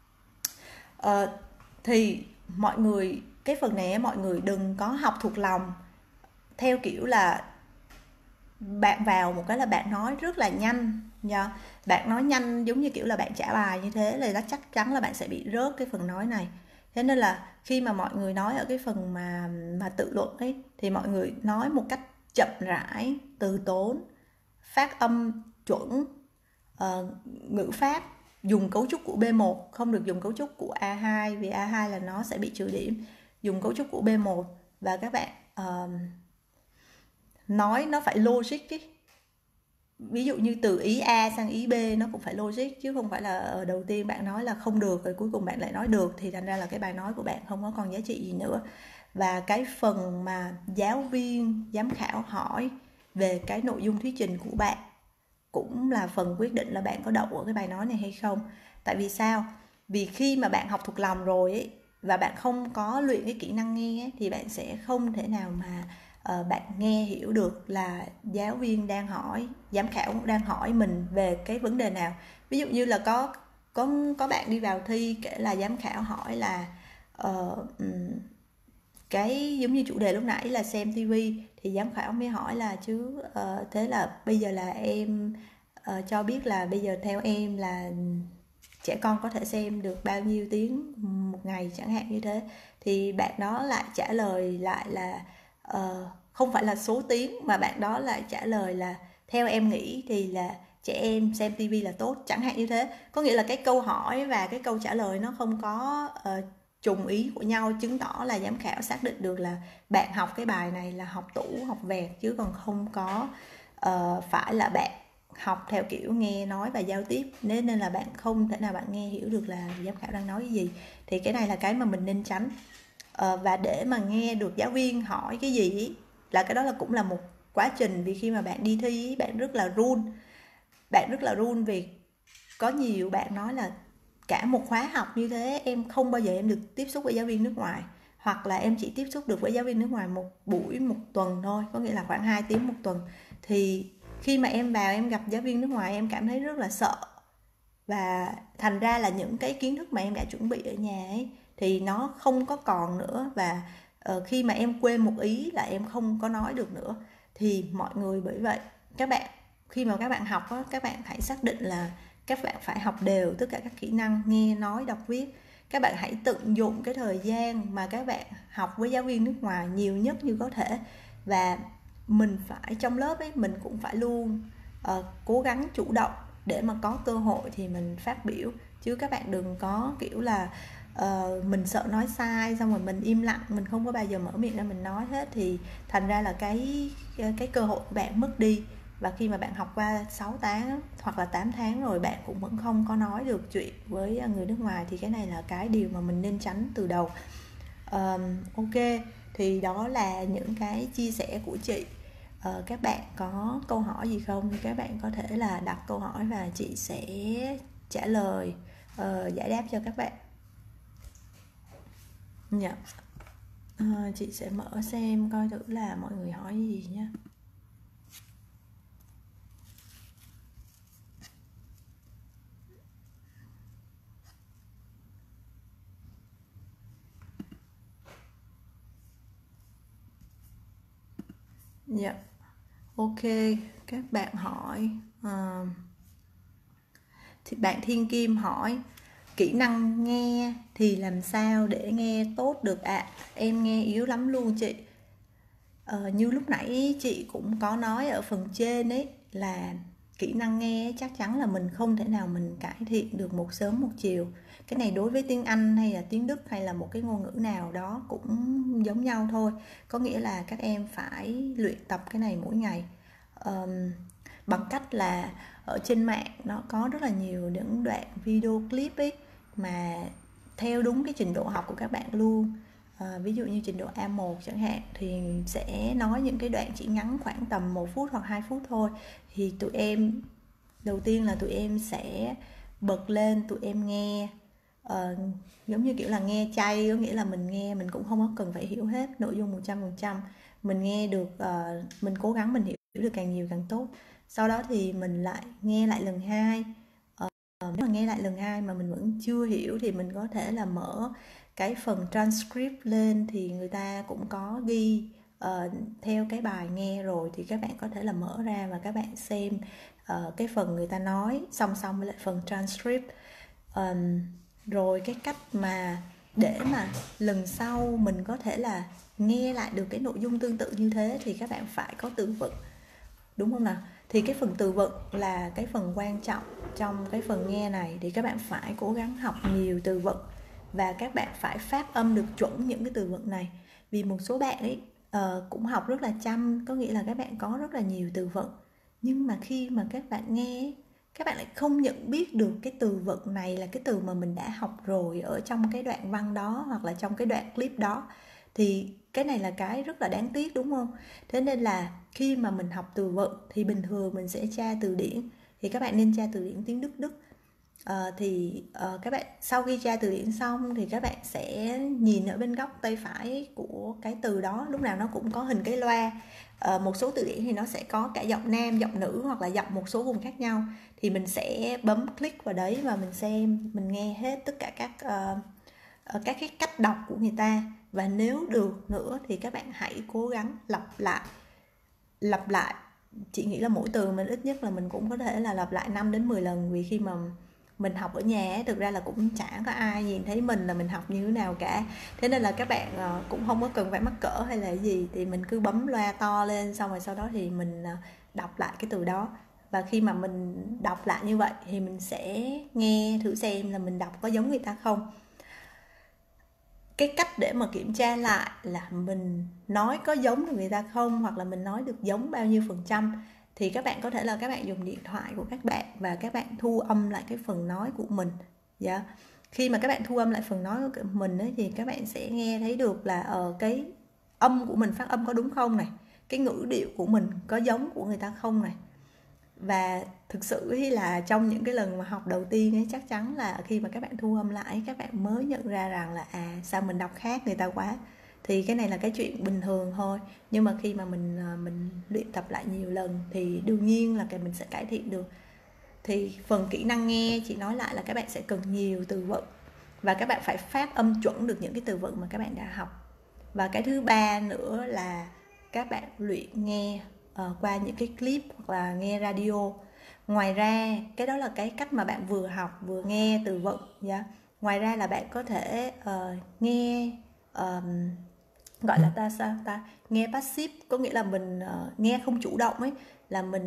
Uh, thì mọi người, cái phần này mọi người đừng có học thuộc lòng theo kiểu là bạn vào một cái là bạn nói rất là nhanh nha. Bạn nói nhanh giống như kiểu là bạn trả bài như thế là chắc chắn là bạn sẽ bị rớt cái phần nói này. Thế nên là khi mà mọi người nói ở cái phần mà mà tự luận ấy thì mọi người nói một cách chậm rãi, từ tốn, phát âm chuẩn, uh, ngữ pháp, dùng cấu trúc của B một, không được dùng cấu trúc của A hai, vì A hai là nó sẽ bị trừ điểm. Dùng cấu trúc của B một và các bạn uh, nói nó phải logic chứ. Ví dụ như từ ý A sang ý B nó cũng phải logic, chứ không phải là ở đầu tiên bạn nói là không được rồi cuối cùng bạn lại nói được, thì thành ra là cái bài nói của bạn không có còn giá trị gì nữa. Và cái phần mà giáo viên, giám khảo hỏi về cái nội dung thuyết trình của bạn cũng là phần quyết định là bạn có đậu ở cái bài nói này hay không. Tại vì sao? Vì khi mà bạn học thuộc lòng rồi ấy, và bạn không có luyện cái kỹ năng nghe ấy, thì bạn sẽ không thể nào mà uh, bạn nghe hiểu được là giáo viên đang hỏi, giám khảo đang hỏi mình về cái vấn đề nào. Ví dụ như là có có có bạn đi vào thi kể là giám khảo hỏi là uh, cái giống như chủ đề lúc nãy là xem tivi, thì giám khảo mới hỏi là chứ uh, thế là bây giờ là em uh, cho biết là bây giờ theo em là trẻ con có thể xem được bao nhiêu tiếng một ngày chẳng hạn như thế. Thì bạn đó lại trả lời lại là uh, không phải là số tiếng, mà bạn đó lại trả lời là theo em nghĩ thì là trẻ em xem tivi là tốt chẳng hạn như thế. Có nghĩa là cái câu hỏi và cái câu trả lời nó không có uh, trùng ý của nhau, chứng tỏ là giám khảo xác định được là bạn học cái bài này là học tủ, học vẹt, chứ còn không có uh, phải là bạn học theo kiểu nghe nói và giao tiếp. Nên nên là bạn không thể nào bạn nghe hiểu được là giám khảo đang nói cái gì. Thì cái này là cái mà mình nên tránh. Uh, và để mà nghe được giáo viên hỏi cái gì ý, là cái đó là cũng là một quá trình. Vì khi mà bạn đi thi ý, bạn rất là run, bạn rất là run vì có nhiều bạn nói là cả một khóa học như thế em không bao giờ em được tiếp xúc với giáo viên nước ngoài, hoặc là em chỉ tiếp xúc được với giáo viên nước ngoài một buổi một tuần thôi, có nghĩa là khoảng hai tiếng một tuần. Thì khi mà em vào em gặp giáo viên nước ngoài em cảm thấy rất là sợ, và thành ra là những cái kiến thức mà em đã chuẩn bị ở nhà ấy thì nó không có còn nữa. Và uh, khi mà em quên một ý là em không có nói được nữa. Thì mọi người, bởi vậy các bạn khi mà các bạn học đó, các bạn hãy xác định là các bạn phải học đều tất cả các kỹ năng nghe, nói, đọc, viết. Các bạn hãy tận dụng cái thời gian mà các bạn học với giáo viên nước ngoài nhiều nhất như có thể. Và mình phải trong lớp ấy, mình cũng phải luôn uh, cố gắng chủ động để mà có cơ hội thì mình phát biểu, chứ các bạn đừng có kiểu là uh, mình sợ nói sai xong rồi mình im lặng, mình không có bao giờ mở miệng ra mình nói hết, thì thành ra là cái cái cơ hội của bạn mất đi. Và khi mà bạn học qua sáu tháng hoặc là tám tháng rồi bạn cũng vẫn không có nói được chuyện với người nước ngoài, thì cái này là cái điều mà mình nên tránh từ đầu. um, ok, thì đó là những cái chia sẻ của chị. uh, các bạn có câu hỏi gì không thì các bạn có thể là đặt câu hỏi và chị sẽ trả lời, uh, giải đáp cho các bạn. Dạ. uh, chị sẽ mở xem coi thử là mọi người hỏi gì nha. Dạ, ok, các bạn hỏi. Uh, thì bạn Thiên Kim hỏi kỹ năng nghe thì làm sao để nghe tốt được ạ? À? Em nghe yếu lắm luôn chị. Uh, như lúc nãy chị cũng có nói ở phần trên ấy, là kỹ năng nghe chắc chắn là mình không thể nào mình cải thiện được một sớm một chiều. Cái này đối với tiếng Anh hay là tiếng Đức hay là một cái ngôn ngữ nào đó cũng giống nhau thôi. Có nghĩa là các em phải luyện tập cái này mỗi ngày. Um, bằng cách là ở trên mạng nó có rất là nhiều những đoạn video clip ấy mà theo đúng cái trình độ học của các bạn luôn. À, ví dụ như trình độ A một chẳng hạn thì sẽ nói những cái đoạn chỉ ngắn khoảng tầm một phút hoặc hai phút thôi. Thì tụi em đầu tiên là tụi em sẽ bật lên, tụi em nghe uh, giống như kiểu là nghe chay, có nghĩa là mình nghe mình cũng không có cần phải hiểu hết nội dung một trăm phần trăm. Mình nghe được, uh, mình cố gắng mình hiểu được càng nhiều càng tốt. Sau đó thì mình lại nghe lại lần hai. uh, Nếu mà nghe lại lần hai mà mình vẫn chưa hiểu thì mình có thể là mở cái phần transcript lên, thì người ta cũng có ghi uh, theo cái bài nghe rồi, thì các bạn có thể là mở ra và các bạn xem uh, cái phần người ta nói song song với lại phần transcript. Um, rồi cái cách mà để mà lần sau mình có thể là nghe lại được cái nội dung tương tự như thế thì các bạn phải có từ vựng, đúng không nào? Thì cái phần từ vựng là cái phần quan trọng trong cái phần nghe này, thì các bạn phải cố gắng học nhiều từ vựng và các bạn phải phát âm được chuẩn những cái từ vựng này. Vì một số bạn ấy uh, cũng học rất là chăm, có nghĩa là các bạn có rất là nhiều từ vựng, nhưng mà khi mà các bạn nghe, các bạn lại không nhận biết được cái từ vựng này là cái từ mà mình đã học rồi ở trong cái đoạn văn đó hoặc là trong cái đoạn clip đó, thì cái này là cái rất là đáng tiếc, đúng không? Thế nên là khi mà mình học từ vựng thì bình thường mình sẽ tra từ điển, thì các bạn nên tra từ điển tiếng Đức Đức. À, thì uh, các bạn sau khi tra từ điển xong thì các bạn sẽ nhìn ở bên góc tay phải của cái từ đó, lúc nào nó cũng có hình cái loa. Uh, một số từ điển thì nó sẽ có cả giọng nam, giọng nữ hoặc là giọng một số vùng khác nhau, thì mình sẽ bấm click vào đấy và mình xem, mình nghe hết tất cả các uh, uh, các cái cách đọc của người ta. Và nếu được nữa thì các bạn hãy cố gắng lặp lại lặp lại chị nghĩ là mỗi từ mình ít nhất là mình cũng có thể là lặp lại năm đến mười lần. Vì khi mà mình học ở nhà ấy, thực ra là cũng chả có ai nhìn thấy mình là mình học như thế nào cả, thế nên là các bạn cũng không có cần phải mắc cỡ hay là gì, thì mình cứ bấm loa to lên, xong rồi sau đó thì mình đọc lại cái từ đó. Và khi mà mình đọc lại như vậy thì mình sẽ nghe thử xem là mình đọc có giống người ta không. Cái cách để mà kiểm tra lại là mình nói có giống người ta không, hoặc là mình nói được giống bao nhiêu phần trăm, thì các bạn có thể là các bạn dùng điện thoại của các bạn và các bạn thu âm lại cái phần nói của mình. Dạ. Khi mà các bạn thu âm lại phần nói của mình ấy, thì các bạn sẽ nghe thấy được là ở uh, cái âm của mình phát âm có đúng không này, cái ngữ điệu của mình có giống của người ta không này. Và thực sự là trong những cái lần mà học đầu tiên ấy, chắc chắn là khi mà các bạn thu âm lại, các bạn mới nhận ra rằng là à sao mình đọc khác người ta quá. Thì cái này là cái chuyện bình thường thôi, nhưng mà khi mà mình mình luyện tập lại nhiều lần thì đương nhiên là mình sẽ cải thiện được. Thì phần kỹ năng nghe chị nói lại là các bạn sẽ cần nhiều từ vựng và các bạn phải phát âm chuẩn được những cái từ vựng mà các bạn đã học. Và cái thứ ba nữa là các bạn luyện nghe uh, qua những cái clip hoặc là nghe radio. Ngoài ra cái đó là cái cách mà bạn vừa học vừa nghe từ vựng. Yeah. Ngoài ra là bạn có thể uh, nghe um, gọi là ta sao ta nghe passive, có nghĩa là mình uh, nghe không chủ động ấy, là mình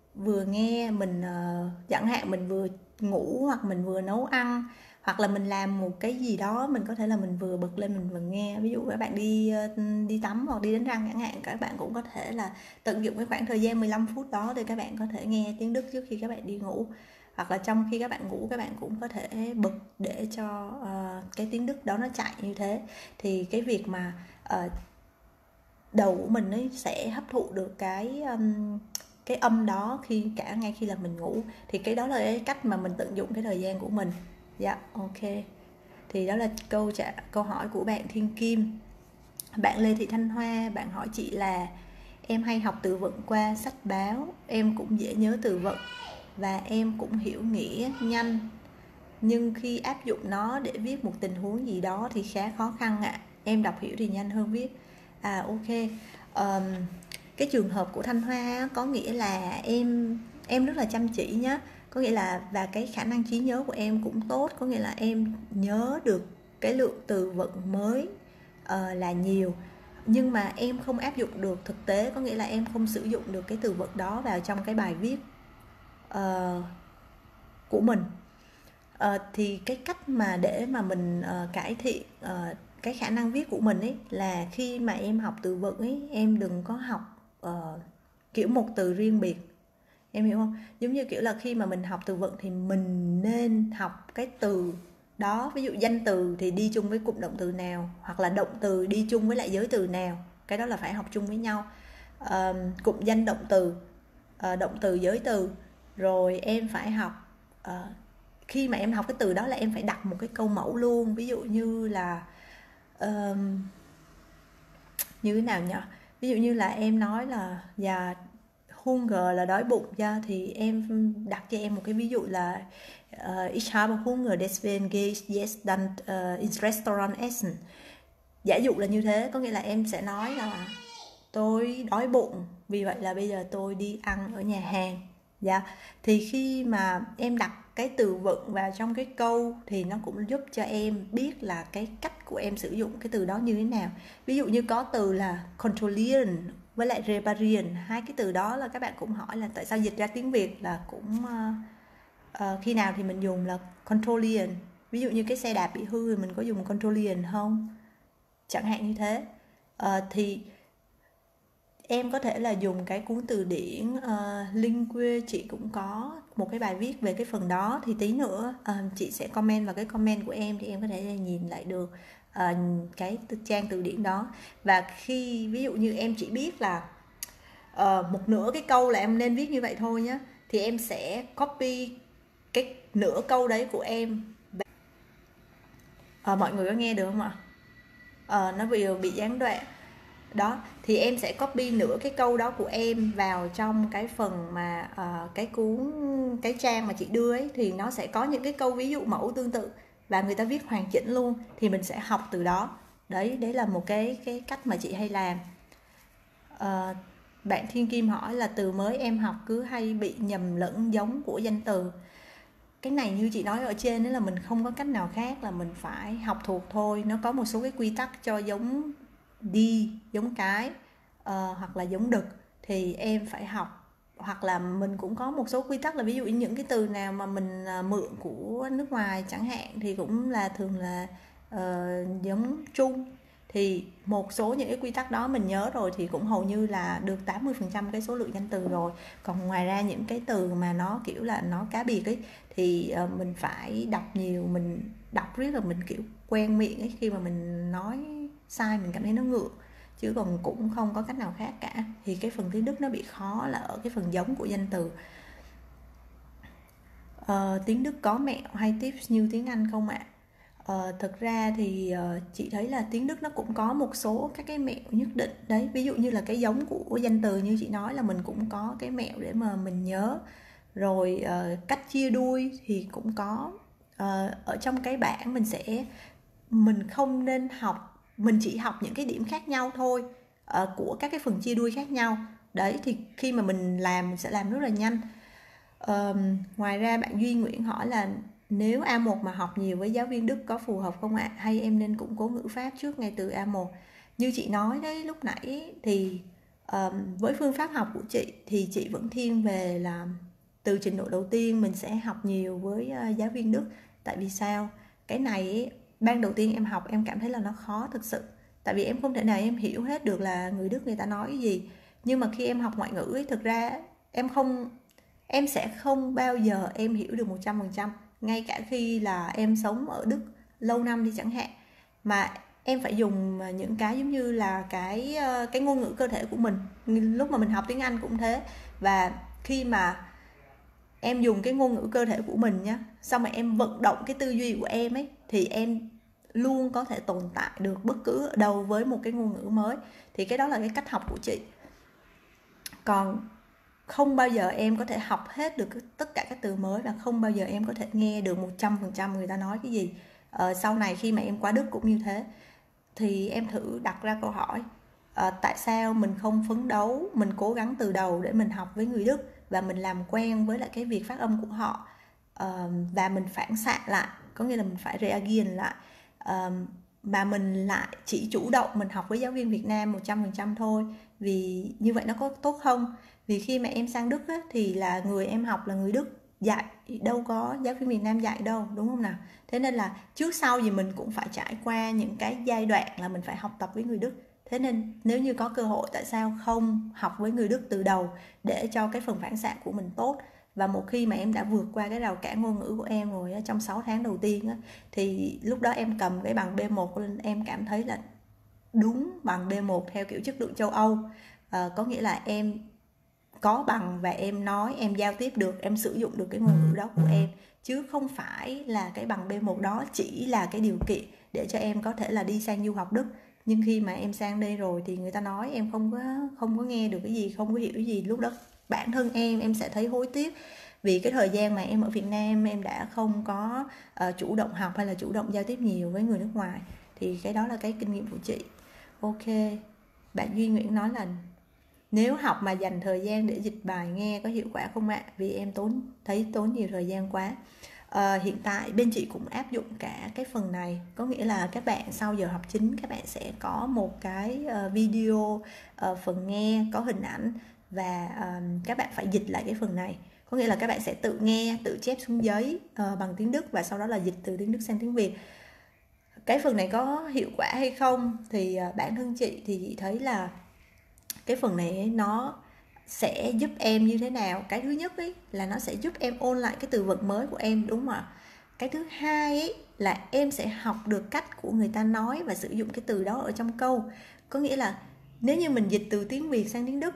vừa nghe mình uh, chẳng hạn mình vừa ngủ hoặc mình vừa nấu ăn hoặc là mình làm một cái gì đó, mình có thể là mình vừa bật lên mình vừa nghe. Ví dụ các bạn đi đi tắm hoặc đi đánh răng chẳng hạn, các bạn cũng có thể là tận dụng cái khoảng thời gian mười lăm phút đó để các bạn có thể nghe tiếng Đức trước khi các bạn đi ngủ, hoặc là trong khi các bạn ngủ các bạn cũng có thể bật để cho uh, cái tiếng Đức đó nó chạy như thế. Thì cái việc mà uh, đầu của mình ấy sẽ hấp thụ được cái um, cái âm đó khi cả ngay khi là mình ngủ, thì cái đó là cái cách mà mình tận dụng cái thời gian của mình. Dạ, ok. Thì đó là câu trả câu hỏi của bạn Thiên Kim. Bạn Lê Thị Thanh Hoa, bạn hỏi chị là em hay học từ vựng qua sách báo, em cũng dễ nhớ từ vựng và em cũng hiểu nghĩa nhanh, nhưng khi áp dụng nó để viết một tình huống gì đó thì khá khó khăn ạ. À. Em đọc hiểu thì nhanh hơn viết. À ok. Um, cái trường hợp của Thanh Hoa có nghĩa là em em rất là chăm chỉ nhá, có nghĩa là và cái khả năng trí nhớ của em cũng tốt, có nghĩa là em nhớ được cái lượng từ vựng mới uh, là nhiều, nhưng mà em không áp dụng được thực tế, có nghĩa là em không sử dụng được cái từ vựng đó vào trong cái bài viết uh, của mình. Uh, thì cái cách mà để mà mình uh, cải thiện uh, cái khả năng viết của mình ấy là khi mà em học từ vựng ấy, em đừng có học uh, kiểu một từ riêng biệt, em hiểu không? Giống như kiểu là khi mà mình học từ vựng thì mình nên học cái từ đó, ví dụ danh từ thì đi chung với cụm động từ nào, hoặc là động từ đi chung với lại giới từ nào, cái đó là phải học chung với nhau. Uh, cụm danh động từ, uh, động từ giới từ, rồi em phải học uh, khi mà em học cái từ đó là em phải đặt một cái câu mẫu luôn. Ví dụ như là um, như thế nào nhỉ? Ví dụ như là em nói là dạ Hunger là đói bụng ra, thì em đặt cho em một cái ví dụ là uh, Ich habe Hunger, deswegen gehe ich jetzt dann uh, ins Restaurant essen. Giả dụ là như thế, có nghĩa là em sẽ nói là tôi đói bụng, vì vậy là bây giờ tôi đi ăn ở nhà hàng. Dạ, thì khi mà em đặt cái từ vựng vào trong cái câu thì nó cũng giúp cho em biết là cái cách của em sử dụng cái từ đó như thế nào. Ví dụ như có từ là controllieren với lại reparieren, hai cái từ đó là các bạn cũng hỏi là tại sao dịch ra tiếng Việt là cũng uh, uh, khi nào thì mình dùng là controllieren. Ví dụ như cái xe đạp bị hư thì mình có dùng controllieren không? Chẳng hạn như thế. Uh, thì em có thể là dùng cái cuốn từ điển uh, Lingue, chị cũng có một cái bài viết về cái phần đó, thì tí nữa uh, chị sẽ comment vào cái comment của em thì em có thể nhìn lại được uh, cái trang từ điển đó. Và khi ví dụ như em chỉ biết là uh, một nửa cái câu là em nên viết như vậy thôi nhé, thì em sẽ copy cái nửa câu đấy của em. Uh, mọi người có nghe được không ạ? Uh, nó vừa bị gián đoạn đó, thì em sẽ copy nửa cái câu đó của em vào trong cái phần mà uh, cái cuốn cái trang mà chị đưa ấy, thì nó sẽ có những cái câu ví dụ mẫu tương tự và người ta viết hoàn chỉnh luôn, thì mình sẽ học từ đó. Đấy, đấy là một cái cái cách mà chị hay làm. Uh, bạn Thiên Kim hỏi là từ mới em học cứ hay bị nhầm lẫn giống của danh từ. Cái này như chị nói ở trên đấy là mình không có cách nào khác, là mình phải học thuộc thôi. Nó có một số cái quy tắc cho giống đi, giống cái uh, hoặc là giống đực thì em phải học. Hoặc là mình cũng có một số quy tắc là ví dụ những cái từ nào mà mình uh, mượn của nước ngoài chẳng hạn thì cũng là thường là uh, giống chung. Thì một số những cái quy tắc đó mình nhớ rồi thì cũng hầu như là được tám mươi phần trăm cái số lượng danh từ rồi. Còn ngoài ra những cái từ mà nó kiểu là nó cá biệt ấy thì uh, mình phải đọc nhiều, mình đọc riết là mình kiểu quen miệng ấy, khi mà mình nói sai mình cảm thấy nó ngượng, chứ còn cũng không có cách nào khác cả. Thì cái phần tiếng Đức nó bị khó là ở cái phần giống của danh từ. Uh, tiếng Đức có mẹo hay tips như tiếng Anh không ạ? Uh, thực ra thì uh, chị thấy là tiếng Đức nó cũng có một số các cái mẹo nhất định đấy. Ví dụ như là cái giống của danh từ như chị nói là mình cũng có cái mẹo để mà mình nhớ. Rồi uh, cách chia đuôi thì cũng có. Uh, ở trong cái bảng mình sẽ mình không nên học, mình chỉ học những cái điểm khác nhau thôi uh, của các cái phần chia đuôi khác nhau. Đấy, thì khi mà mình làm mình sẽ làm rất là nhanh. Uh, ngoài ra bạn Duy Nguyễn hỏi là nếu A một mà học nhiều với giáo viên Đức có phù hợp không ạ? Hay em nên củng cố ngữ pháp trước ngay từ A một? Như chị nói đấy lúc nãy thì Um, với phương pháp học của chị thì chị vẫn thiên về là từ trình độ đầu tiên mình sẽ học nhiều với uh, giáo viên Đức. Tại vì sao? Cái này ấy, ban đầu tiên em học em cảm thấy là nó khó thực sự. Tại vì em không thể nào em hiểu hết được là người Đức người ta nói cái gì. Nhưng mà khi em học ngoại ngữ ấy, thực ra em không em sẽ không bao giờ em hiểu được một trăm phần trăm. Ngay cả khi là em sống ở Đức lâu năm đi chẳng hạn, mà em phải dùng những cái giống như là cái cái ngôn ngữ cơ thể của mình. Lúc mà mình học tiếng Anh cũng thế. Và khi mà em dùng cái ngôn ngữ cơ thể của mình nhá, xong rồi em vận động cái tư duy của em ấy, thì em luôn có thể tồn tại được bất cứ ở đâu với một cái ngôn ngữ mới. Thì cái đó là cái cách học của chị. Còn không bao giờ em có thể học hết được tất cả các từ mới, và không bao giờ em có thể nghe được một trăm phần trăm người ta nói cái gì. Ờ, sau này khi mà em qua Đức cũng như thế. Thì em thử đặt ra câu hỏi, à, tại sao mình không phấn đấu, mình cố gắng từ đầu để mình học với người Đức và mình làm quen với lại cái việc phát âm của họ, à, và mình phản xạ lại, có nghĩa là mình phải reagieren lại, à, mà mình lại chỉ chủ động mình học với giáo viên Việt Nam một trăm phần trăm thôi. Vì như vậy nó có tốt không? Vì khi mà em sang Đức á, thì là người em học là người Đức dạy, đâu có giáo viên Việt Nam dạy đâu, đúng không nào? Thế nên là trước sau gì mình cũng phải trải qua những cái giai đoạn là mình phải học tập với người Đức. Thế nên nếu như có cơ hội, tại sao không học với người Đức từ đầu để cho cái phần phản xạ của mình tốt. Và một khi mà em đã vượt qua cái rào cản ngôn ngữ của em rồi trong sáu tháng đầu tiên á, thì lúc đó em cầm cái bằng B một lên, em cảm thấy là đúng bằng B một theo kiểu chất lượng châu Âu. À, có nghĩa là em có bằng và em nói, em giao tiếp được, em sử dụng được cái ngôn ngữ đó của em, chứ không phải là cái bằng B một đó chỉ là cái điều kiện để cho em có thể là đi sang du học Đức. Nhưng khi mà em sang đây rồi thì người ta nói em không có không có nghe được cái gì, không có hiểu cái gì, lúc đó bản thân em em sẽ thấy hối tiếc vì cái thời gian mà em ở Việt Nam em đã không có uh, chủ động học hay là chủ động giao tiếp nhiều với người nước ngoài. Thì cái đó là cái kinh nghiệm của chị. Ok, bạn Duy Nguyễn nói là nếu học mà dành thời gian để dịch bài nghe có hiệu quả không ạ? Vì em tốn thấy tốn nhiều thời gian quá. À, hiện tại bên chị cũng áp dụng cả cái phần này, có nghĩa là các bạn sau giờ học chính các bạn sẽ có một cái video uh, phần nghe có hình ảnh, và uh, các bạn phải dịch lại cái phần này. Có nghĩa là các bạn sẽ tự nghe, tự chép xuống giấy uh, bằng tiếng Đức và sau đó là dịch từ tiếng Đức sang tiếng Việt. Cái phần này có hiệu quả hay không thì uh, bản thân chị thì chị thấy là cái phần này nó sẽ giúp em như thế nào? Cái thứ nhất ấy là nó sẽ giúp em ôn lại cái từ vựng mới của em, đúng không ạ? Cái thứ hai ấy là em sẽ học được cách của người ta nói và sử dụng cái từ đó ở trong câu. Có nghĩa là nếu như mình dịch từ tiếng Việt sang tiếng Đức,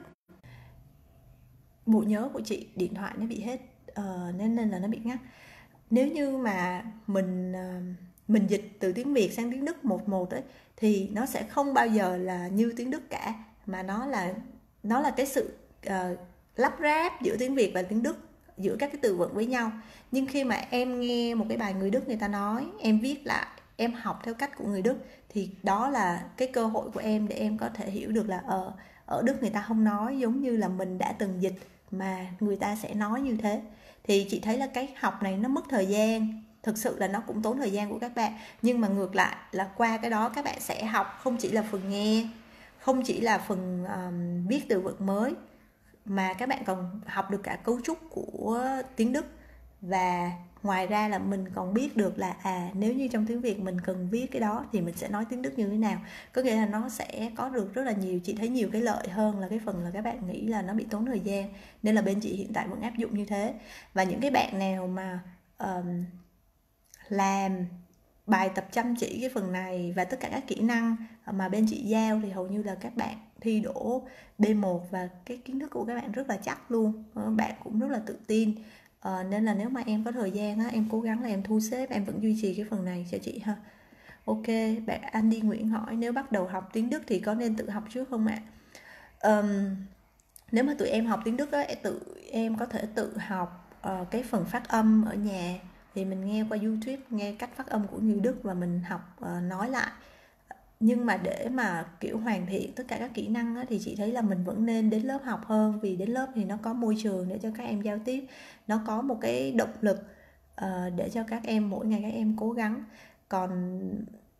bộ nhớ của chị điện thoại nó bị hết, uh, nên nên là nó bị ngắt. Nếu như mà mình uh, mình dịch từ tiếng Việt sang tiếng Đức một một ấy, thì nó sẽ không bao giờ là như tiếng Đức cả, mà nó là nó là cái sự uh, lắp ráp giữa tiếng Việt và tiếng Đức, giữa các cái từ vựng với nhau. Nhưng khi mà em nghe một cái bài người Đức người ta nói, em viết lại, em học theo cách của người Đức, thì đó là cái cơ hội của em để em có thể hiểu được là ở ở Đức người ta không nói giống như là mình đã từng dịch, mà người ta sẽ nói như thế. Thì chị thấy là cái học này nó mất thời gian, thực sự là nó cũng tốn thời gian của các bạn. Nhưng mà ngược lại là qua cái đó các bạn sẽ học không chỉ là phần nghe, không chỉ là phần um, viết từ vựng mới, mà các bạn còn học được cả cấu trúc của tiếng Đức. Và ngoài ra là mình còn biết được là à nếu như trong tiếng Việt mình cần viết cái đó thì mình sẽ nói tiếng Đức như thế nào. Có nghĩa là nó sẽ có được rất là nhiều, chị thấy nhiều cái lợi hơn là cái phần là các bạn nghĩ là nó bị tốn thời gian. Nên là bên chị hiện tại vẫn áp dụng như thế. Và những cái bạn nào mà um, làm bài tập chăm chỉ cái phần này và tất cả các kỹ năng mà bên chị giao thì hầu như là các bạn thi đỗ B một, và cái kiến thức của các bạn rất là chắc luôn, bạn cũng rất là tự tin. À, nên là nếu mà em có thời gian á, em cố gắng là em thu xếp, em vẫn duy trì cái phần này cho chị ha. Ok, bạn Andy Nguyễn hỏi nếu bắt đầu học tiếng Đức thì có nên tự học trước không ạ? Um, nếu mà tụi em học tiếng Đức á, tự em có thể tự học uh, cái phần phát âm ở nhà, thì mình nghe qua YouTube, nghe cách phát âm của người Đức và mình học uh, nói lại. Nhưng mà để mà kiểu hoàn thiện tất cả các kỹ năng á, thì chị thấy là mình vẫn nên đến lớp học hơn. Vì đến lớp thì nó có môi trường để cho các em giao tiếp, nó có một cái động lực uh, để cho các em mỗi ngày các em cố gắng. Còn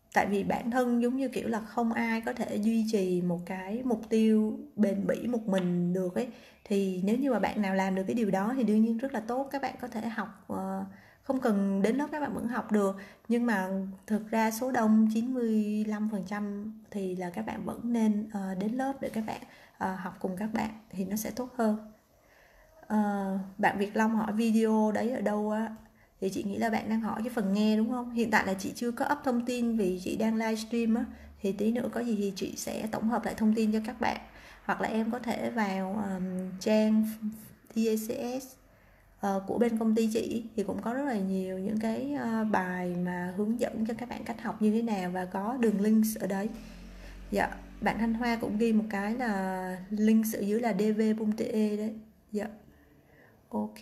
tại vì bản thân giống như kiểu là không ai có thể duy trì một cái mục tiêu bền bỉ một mình được ấy, thì nếu như mà bạn nào làm được cái điều đó thì đương nhiên rất là tốt, các bạn có thể học uh, không cần đến lớp các bạn vẫn học được, nhưng mà thực ra số đông chín mươi lăm phần trăm thì là các bạn vẫn nên uh, đến lớp để các bạn uh, học cùng các bạn thì nó sẽ tốt hơn. Uh, bạn Việt Long hỏi video đấy ở đâu á, thì chị nghĩ là bạn đang hỏi cái phần nghe đúng không? Hiện tại là chị chưa có up thông tin vì chị đang livestream á, thì tí nữa có gì thì chị sẽ tổng hợp lại thông tin cho các bạn, hoặc là em có thể vào um, trang tê a xê ét uh, của bên công ty chị, thì cũng có rất là nhiều những cái uh, bài mà hướng dẫn cho các bạn cách học như thế nào và có đường link ở đấy. Dạ, bạn Thanh Hoa cũng ghi một cái là link ở dưới là d v chấm t e đấy. Dạ. Ok.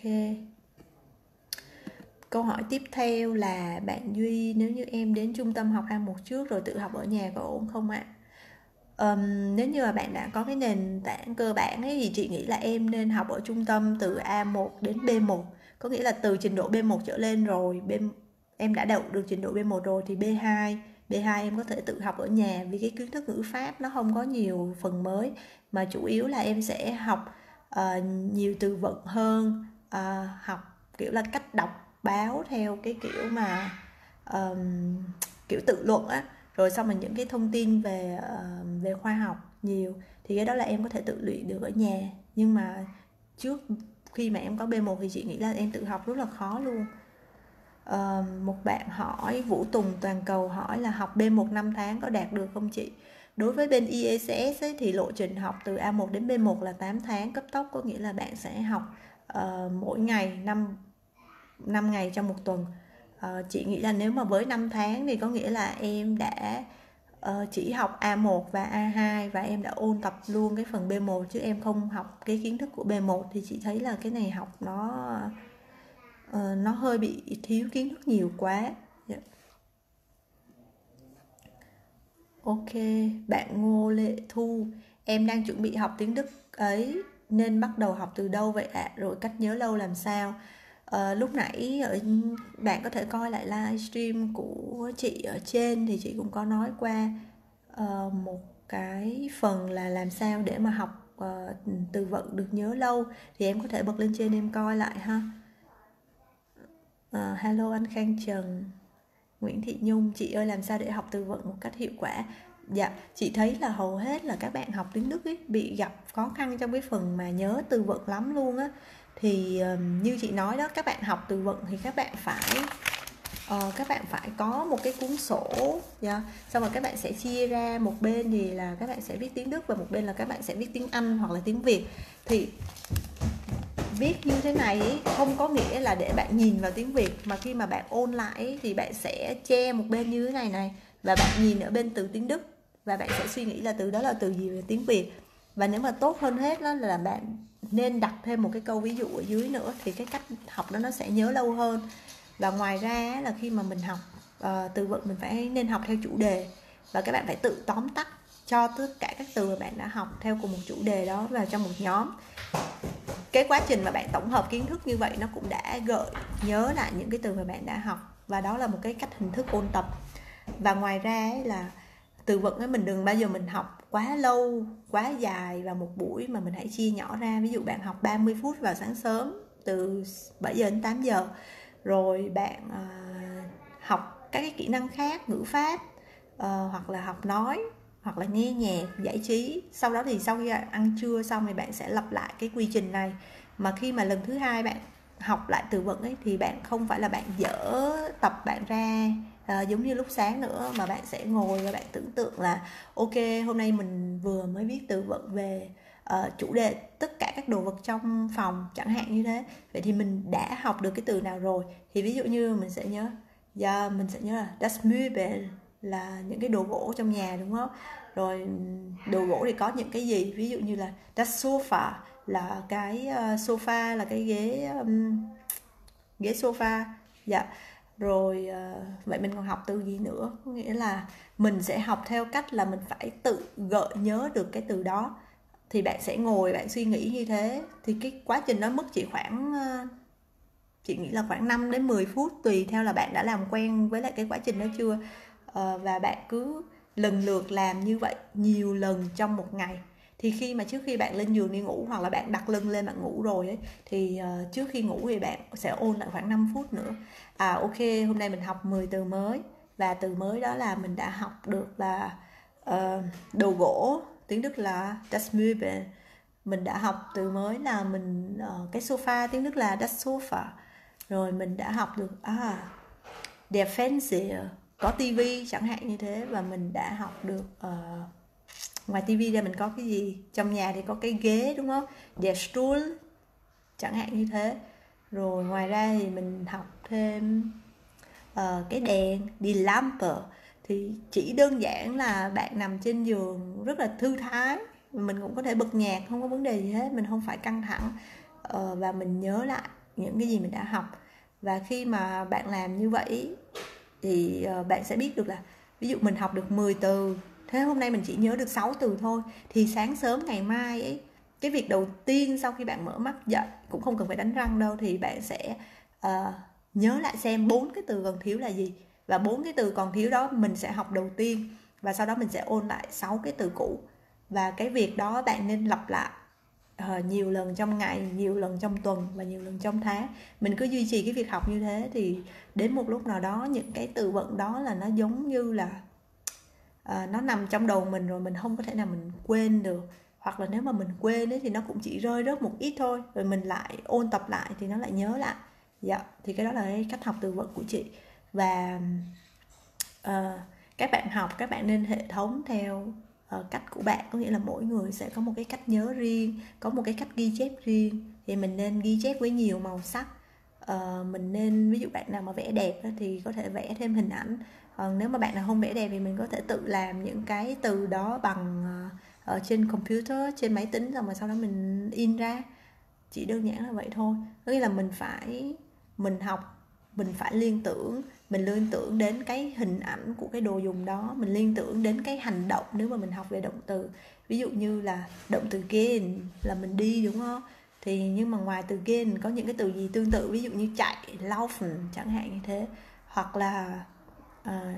Câu hỏi tiếp theo là bạn Duy, nếu như em đến trung tâm học A một trước rồi tự học ở nhà có ổn không ạ? Um, nếu như mà bạn đã có cái nền tảng cơ bản ấy, thì chị nghĩ là em nên học ở trung tâm từ A một đến B một, có nghĩa là từ trình độ B một trở lên rồi, B, em đã đậu được trình độ B một rồi thì B hai, B hai em có thể tự học ở nhà, vì cái kiến thức ngữ pháp nó không có nhiều phần mới, mà chủ yếu là em sẽ học uh, nhiều từ vựng hơn, uh, học kiểu là cách đọc báo theo cái kiểu mà um, kiểu tự luận á, rồi xong rồi những cái thông tin về uh, về khoa học nhiều, thì cái đó là em có thể tự luyện được ở nhà. Nhưng mà trước khi mà em có B một thì chị nghĩ là em tự học rất là khó luôn. Uh, một bạn hỏi, Vũ Tùng Toàn Cầu hỏi là học B một năm tháng có đạt được không chị? Đối với bên i e xê ét ấy, thì lộ trình học từ A một đến B một là tám tháng cấp tốc, có nghĩa là bạn sẽ học uh, mỗi ngày năm năm ngày trong một tuần. Uh, chị nghĩ là nếu mà với năm tháng thì có nghĩa là em đã uh, chỉ học A một và A hai và em đã ôn tập luôn cái phần B một, chứ em không học cái kiến thức của B một, thì chị thấy là cái này học nó uh, nó hơi bị thiếu kiến thức nhiều quá. Yeah. Ok, bạn Ngô Lệ Thu, em đang chuẩn bị học tiếng Đức ấy, nên bắt đầu học từ đâu vậy ạ? À? Rồi cách nhớ lâu làm sao? À, lúc nãy ở, bạn có thể coi lại livestream của chị ở trên, thì chị cũng có nói qua uh, một cái phần là làm sao để mà học uh, từ vựng được nhớ lâu, thì em có thể bật lên trên em coi lại ha. Uh, hello anh Khang Trần. Nguyễn Thị Nhung, chị ơi làm sao để học từ vựng một cách hiệu quả? Dạ, chị thấy là hầu hết là các bạn học tiếng Đức ấy, bị gặp khó khăn trong cái phần mà nhớ từ vựng lắm luôn á. Thì um, như chị nói đó, các bạn học từ vựng thì các bạn phải uh, các bạn phải có một cái cuốn sổ, yeah. Xong rồi các bạn sẽ chia ra, một bên thì là các bạn sẽ viết tiếng Đức và một bên là các bạn sẽ viết tiếng Anh hoặc là tiếng Việt. Thì viết như thế này ý, không có nghĩa là để bạn nhìn vào tiếng Việt, mà khi mà bạn ôn lại ý, thì bạn sẽ che một bên như thế này này, và bạn nhìn ở bên từ tiếng Đức và bạn sẽ suy nghĩ là từ đó là từ gì về tiếng Việt. Và nếu mà tốt hơn hết đó là bạn nên đặt thêm một cái câu ví dụ ở dưới nữa, thì cái cách học đó nó sẽ nhớ lâu hơn. Và ngoài ra là khi mà mình học uh, từ vựng, mình phải nên học theo chủ đề, và các bạn phải tự tóm tắt cho tất cả các từ mà bạn đã học theo cùng một chủ đề đó vào trong một nhóm. Cái quá trình mà bạn tổng hợp kiến thức như vậy nó cũng đã gợi nhớ lại những cái từ mà bạn đã học, và đó là một cái cách hình thức ôn tập. Và ngoài ra ấy là từ vựng ấy, mình đừng bao giờ mình học quá lâu, quá dài vào một buổi, mà mình hãy chia nhỏ ra. Ví dụ bạn học ba mươi phút vào sáng sớm từ bảy giờ đến tám giờ, rồi bạn uh, học các cái kỹ năng khác, ngữ pháp, uh, hoặc là học nói, hoặc là nghe nhạc, giải trí. Sau đó thì sau khi ăn trưa xong thì bạn sẽ lặp lại cái quy trình này. Mà khi mà lần thứ hai bạn học lại từ vựng ấy, thì bạn không phải là bạn dở tập bạn ra uh, giống như lúc sáng nữa, mà bạn sẽ ngồi và bạn tưởng tượng là ok, hôm nay mình vừa mới viết từ vựng về uh, chủ đề tất cả các đồ vật trong phòng chẳng hạn như thế. Vậy thì mình đã học được cái từ nào rồi, thì ví dụ như mình sẽ nhớ, yeah, mình sẽ nhớ là das Möbel là những cái đồ gỗ trong nhà, đúng không? Rồi đồ gỗ thì có những cái gì, ví dụ như là das Sofa là cái uh, sofa là cái ghế um, ghế sofa. Dạ. Rồi uh, vậy mình còn học từ gì nữa? Có nghĩa là mình sẽ học theo cách là mình phải tự gợi nhớ được cái từ đó. Thì bạn sẽ ngồi bạn suy nghĩ như thế, thì cái quá trình đó mất chỉ khoảng uh, chị nghĩ là khoảng năm đến mười phút, tùy theo là bạn đã làm quen với lại cái quá trình đó chưa. uh, và bạn cứ lần lượt làm như vậy nhiều lần trong một ngày. Thì khi mà trước khi bạn lên giường đi ngủ, hoặc là bạn đặt lưng lên bạn ngủ rồi ấy, thì uh, trước khi ngủ thì bạn sẽ ôn lại khoảng năm phút nữa. À ok, hôm nay mình học mười từ mới, và từ mới đó là mình đã học được là uh, đồ gỗ, tiếng Đức là das Möbel. Mình đã học từ mới là mình uh, cái sofa, tiếng Đức là das Sofa. Rồi mình đã học được à der Fernseher, có tivi chẳng hạn như thế. Và mình đã học được uh, ngoài tivi ra mình có cái gì trong nhà thì có cái ghế, đúng không, der Stuhl chẳng hạn như thế. Rồi ngoài ra thì mình học thêm uh, cái đèn, die Lampe. Thì chỉ đơn giản là bạn nằm trên giường rất là thư thái, mình cũng có thể bật nhạc, không có vấn đề gì hết, mình không phải căng thẳng, uh, và mình nhớ lại những cái gì mình đã học. Và khi mà bạn làm như vậy thì uh, bạn sẽ biết được là ví dụ mình học được mười từ, thế hôm nay mình chỉ nhớ được sáu từ thôi, thì sáng sớm ngày mai ấy, cái việc đầu tiên sau khi bạn mở mắt dậy, cũng không cần phải đánh răng đâu, thì bạn sẽ uh, nhớ lại xem bốn cái từ còn thiếu là gì, và bốn cái từ còn thiếu đó mình sẽ học đầu tiên, và sau đó mình sẽ ôn lại sáu cái từ cũ. Và cái việc đó bạn nên lặp lại uh, nhiều lần trong ngày, nhiều lần trong tuần và nhiều lần trong tháng. Mình cứ duy trì cái việc học như thế, thì đến một lúc nào đó những cái từ vựng đó là nó giống như là uh, nó nằm trong đầu mình rồi, mình không có thể nào mình quên được. Hoặc là nếu mà mình quên ấy, thì nó cũng chỉ rơi rớt một ít thôi, rồi mình lại ôn tập lại thì nó lại nhớ lại. Dạ, thì cái đó là cái cách học từ vựng của chị. Và uh, các bạn học, các bạn nên hệ thống theo uh, cách của bạn, có nghĩa là mỗi người sẽ có một cái cách nhớ riêng, có một cái cách ghi chép riêng. Thì mình nên ghi chép với nhiều màu sắc. Uh, mình nên, ví dụ bạn nào mà vẽ đẹp thì có thể vẽ thêm hình ảnh. Uh, nếu mà bạn nào không vẽ đẹp thì mình có thể tự làm những cái từ đó bằng uh, ở trên computer, trên máy tính, rồi mà sau đó mình in ra. Chỉ đơn giản là vậy thôi. Có nghĩa là mình phải mình học, mình phải liên tưởng, mình liên tưởng đến cái hình ảnh của cái đồ dùng đó, mình liên tưởng đến cái hành động nếu mà mình học về động từ. Ví dụ như là động từ gehen là mình đi, đúng không? Thì nhưng mà ngoài từ gehen có những cái từ gì tương tự, ví dụ như chạy, laufen chẳng hạn như thế. Hoặc là à,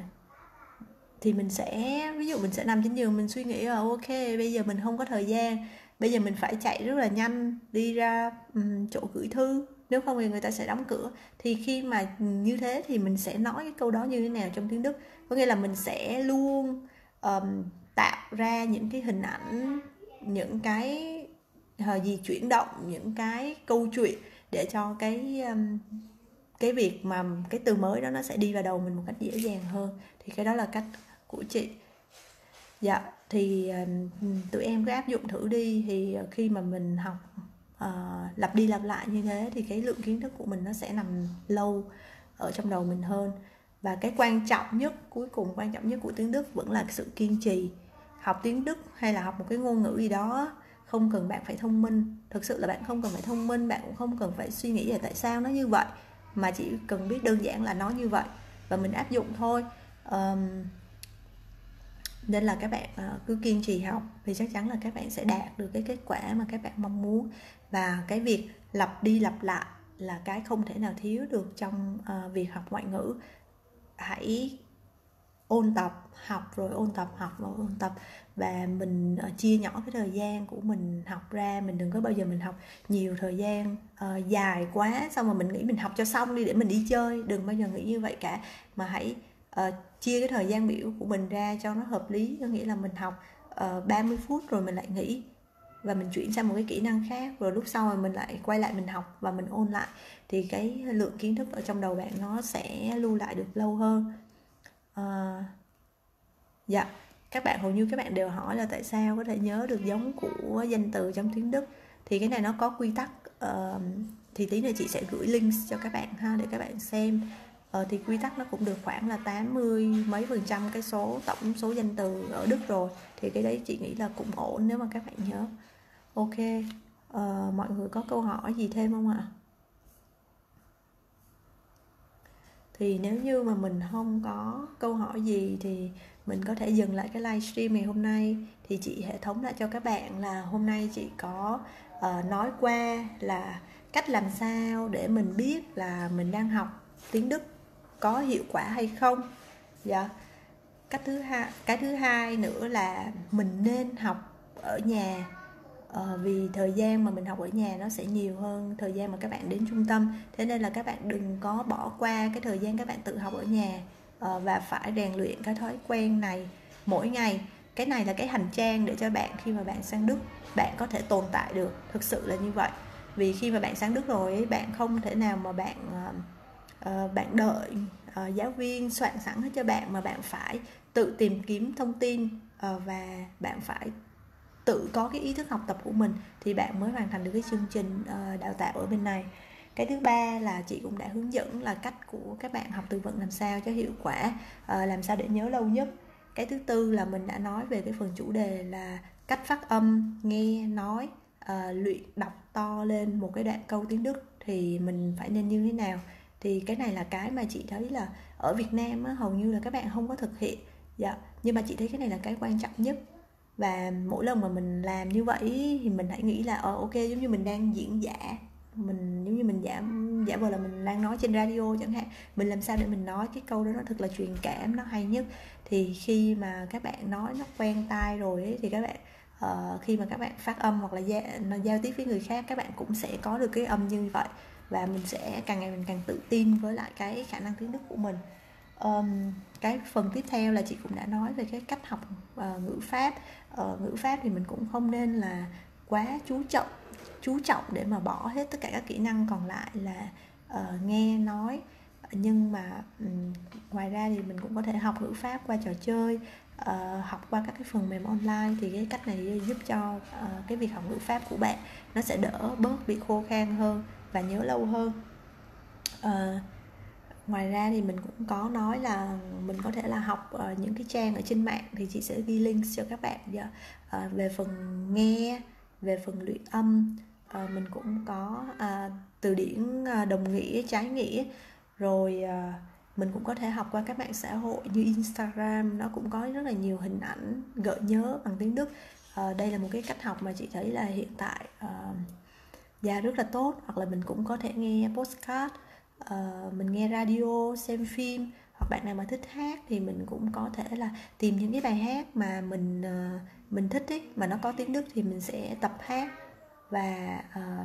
thì mình sẽ, ví dụ mình sẽ nằm trên giường, mình suy nghĩ là ok, bây giờ mình không có thời gian, bây giờ mình phải chạy rất là nhanh đi ra um, chỗ gửi thư, nếu không thì người ta sẽ đóng cửa. Thì khi mà như thế thì mình sẽ nói cái câu đó như thế nào trong tiếng Đức, có nghĩa là mình sẽ luôn um, tạo ra những cái hình ảnh, những cái uh, gì chuyển động, những cái câu chuyện để cho cái um, cái việc mà cái từ mới đó nó sẽ đi vào đầu mình một cách dễ dàng hơn. Thì cái đó là cách của chị. Dạ, thì uh, tụi em cứ áp dụng thử đi. Thì uh, khi mà mình học uh, lặp đi lặp lại như thế thì cái lượng kiến thức của mình nó sẽ nằm lâu ở trong đầu mình hơn. Và cái quan trọng nhất, cuối cùng quan trọng nhất của tiếng Đức vẫn là sự kiên trì. Học tiếng Đức hay là học một cái ngôn ngữ gì đó không cần bạn phải thông minh. Thực sự là bạn không cần phải thông minh, bạn cũng không cần phải suy nghĩ là tại sao nó như vậy, mà chỉ cần biết đơn giản là nó như vậy và mình áp dụng thôi. um, Nên là các bạn uh, cứ kiên trì học, thì chắc chắn là các bạn sẽ đạt được cái kết quả mà các bạn mong muốn. Và cái việc lặp đi lặp lại là cái không thể nào thiếu được trong uh, việc học ngoại ngữ. Hãy ôn tập, học rồi ôn tập, học rồi ôn tập. Và mình uh, chia nhỏ cái thời gian của mình học ra. Mình đừng có bao giờ mình học nhiều thời gian uh, dài quá, xong rồi mình nghĩ mình học cho xong đi để mình đi chơi. Đừng bao giờ nghĩ như vậy cả. Mà hãy uh, chia cái thời gian biểu của mình ra cho nó hợp lý. Có nghĩa là mình học uh, ba mươi phút rồi mình lại nghỉ và mình chuyển sang một cái kỹ năng khác, rồi lúc sau rồi mình lại quay lại mình học và mình ôn lại. Thì cái lượng kiến thức ở trong đầu bạn nó sẽ lưu lại được lâu hơn. uh, Dạ, các bạn hầu như các bạn đều hỏi là tại sao có thể nhớ được giống của danh từ trong tiếng Đức. Thì cái này nó có quy tắc. uh, Thì tí nữa chị sẽ gửi link cho các bạn ha, để các bạn xem. uh, Thì quy tắc nó cũng được khoảng là tám mươi mấy phần trăm cái số tổng số danh từ ở Đức rồi. Thì cái đấy chị nghĩ là cũng ổn nếu mà các bạn nhớ. Ok, uh, mọi người có câu hỏi gì thêm không ạ? Thì nếu như mà mình không có câu hỏi gì thì mình có thể dừng lại cái livestream ngày hôm nay. Thì chị hệ thống lại cho các bạn là hôm nay chị có uh, nói qua là cách làm sao để mình biết là mình đang học tiếng Đức có hiệu quả hay không. Dạ. cách thứ hai cái thứ hai nữa là mình nên học ở nhà. Ờ, vì thời gian mà mình học ở nhà nó sẽ nhiều hơn thời gian mà các bạn đến trung tâm, thế nên là các bạn đừng có bỏ qua cái thời gian các bạn tự học ở nhà, ờ, và phải rèn luyện cái thói quen này mỗi ngày. Cái này là cái hành trang để cho bạn khi mà bạn sang Đức bạn có thể tồn tại được, thực sự là như vậy. Vì khi mà bạn sang Đức rồi bạn không thể nào mà bạn uh, bạn đợi uh, giáo viên soạn sẵn hết cho bạn, mà bạn phải tự tìm kiếm thông tin, uh, và bạn phải tự có cái ý thức học tập của mình thì bạn mới hoàn thành được cái chương trình uh, đào tạo ở bên này. Cái thứ ba là chị cũng đã hướng dẫn là cách của các bạn học từ vựng làm sao cho hiệu quả, uh, làm sao để nhớ lâu nhất. Cái thứ tư là mình đã nói về cái phần chủ đề là cách phát âm, nghe, nói, uh, luyện đọc to lên một cái đoạn câu tiếng Đức thì mình phải nên như thế nào. Thì cái này là cái mà chị thấy là ở Việt Nam á, hầu như là các bạn không có thực hiện. Dạ. Nhưng mà chị thấy cái này là cái quan trọng nhất. Và mỗi lần mà mình làm như vậy thì mình hãy nghĩ là ờ ok, giống như mình đang diễn giả, mình giống như mình giả giả vờ là mình đang nói trên radio chẳng hạn. Mình làm sao để mình nói cái câu đó nó thật là truyền cảm, nó hay nhất. Thì khi mà các bạn nói nó quen tai rồi ấy, thì các bạn uh, khi mà các bạn phát âm hoặc là giao, giao tiếp với người khác, các bạn cũng sẽ có được cái âm như vậy, và mình sẽ càng ngày mình càng tự tin với lại cái khả năng tiếng Đức của mình. Um, cái phần tiếp theo là chị cũng đã nói về cái cách học uh, ngữ pháp. Uh, ngữ pháp thì mình cũng không nên là quá chú trọng chú trọng để mà bỏ hết tất cả các kỹ năng còn lại là uh, nghe nói. Nhưng mà um, ngoài ra thì mình cũng có thể học ngữ pháp qua trò chơi, uh, học qua các cái phần mềm online. Thì cái cách này giúp cho uh, cái việc học ngữ pháp của bạn nó sẽ đỡ bớt bị khô khan hơn và nhớ lâu hơn. uh, Ngoài ra thì mình cũng có nói là mình có thể là học uh, những cái trang ở trên mạng, thì chị sẽ ghi link cho các bạn uh, về phần nghe, về phần luyện âm. Uh, mình cũng có uh, từ điển uh, đồng nghĩa, trái nghĩa. Rồi uh, mình cũng có thể học qua các mạng xã hội như Instagram, nó cũng có rất là nhiều hình ảnh gợi nhớ bằng tiếng Đức. Uh, đây là một cái cách học mà chị thấy là hiện tại uh, dạ rất là tốt. Hoặc là mình cũng có thể nghe podcast, uh, mình nghe radio, xem phim. Hoặc bạn nào mà thích hát thì mình cũng có thể là tìm những cái bài hát mà mình uh, mình thích ấy, mà nó có tiếng Đức thì mình sẽ tập hát. Và uh,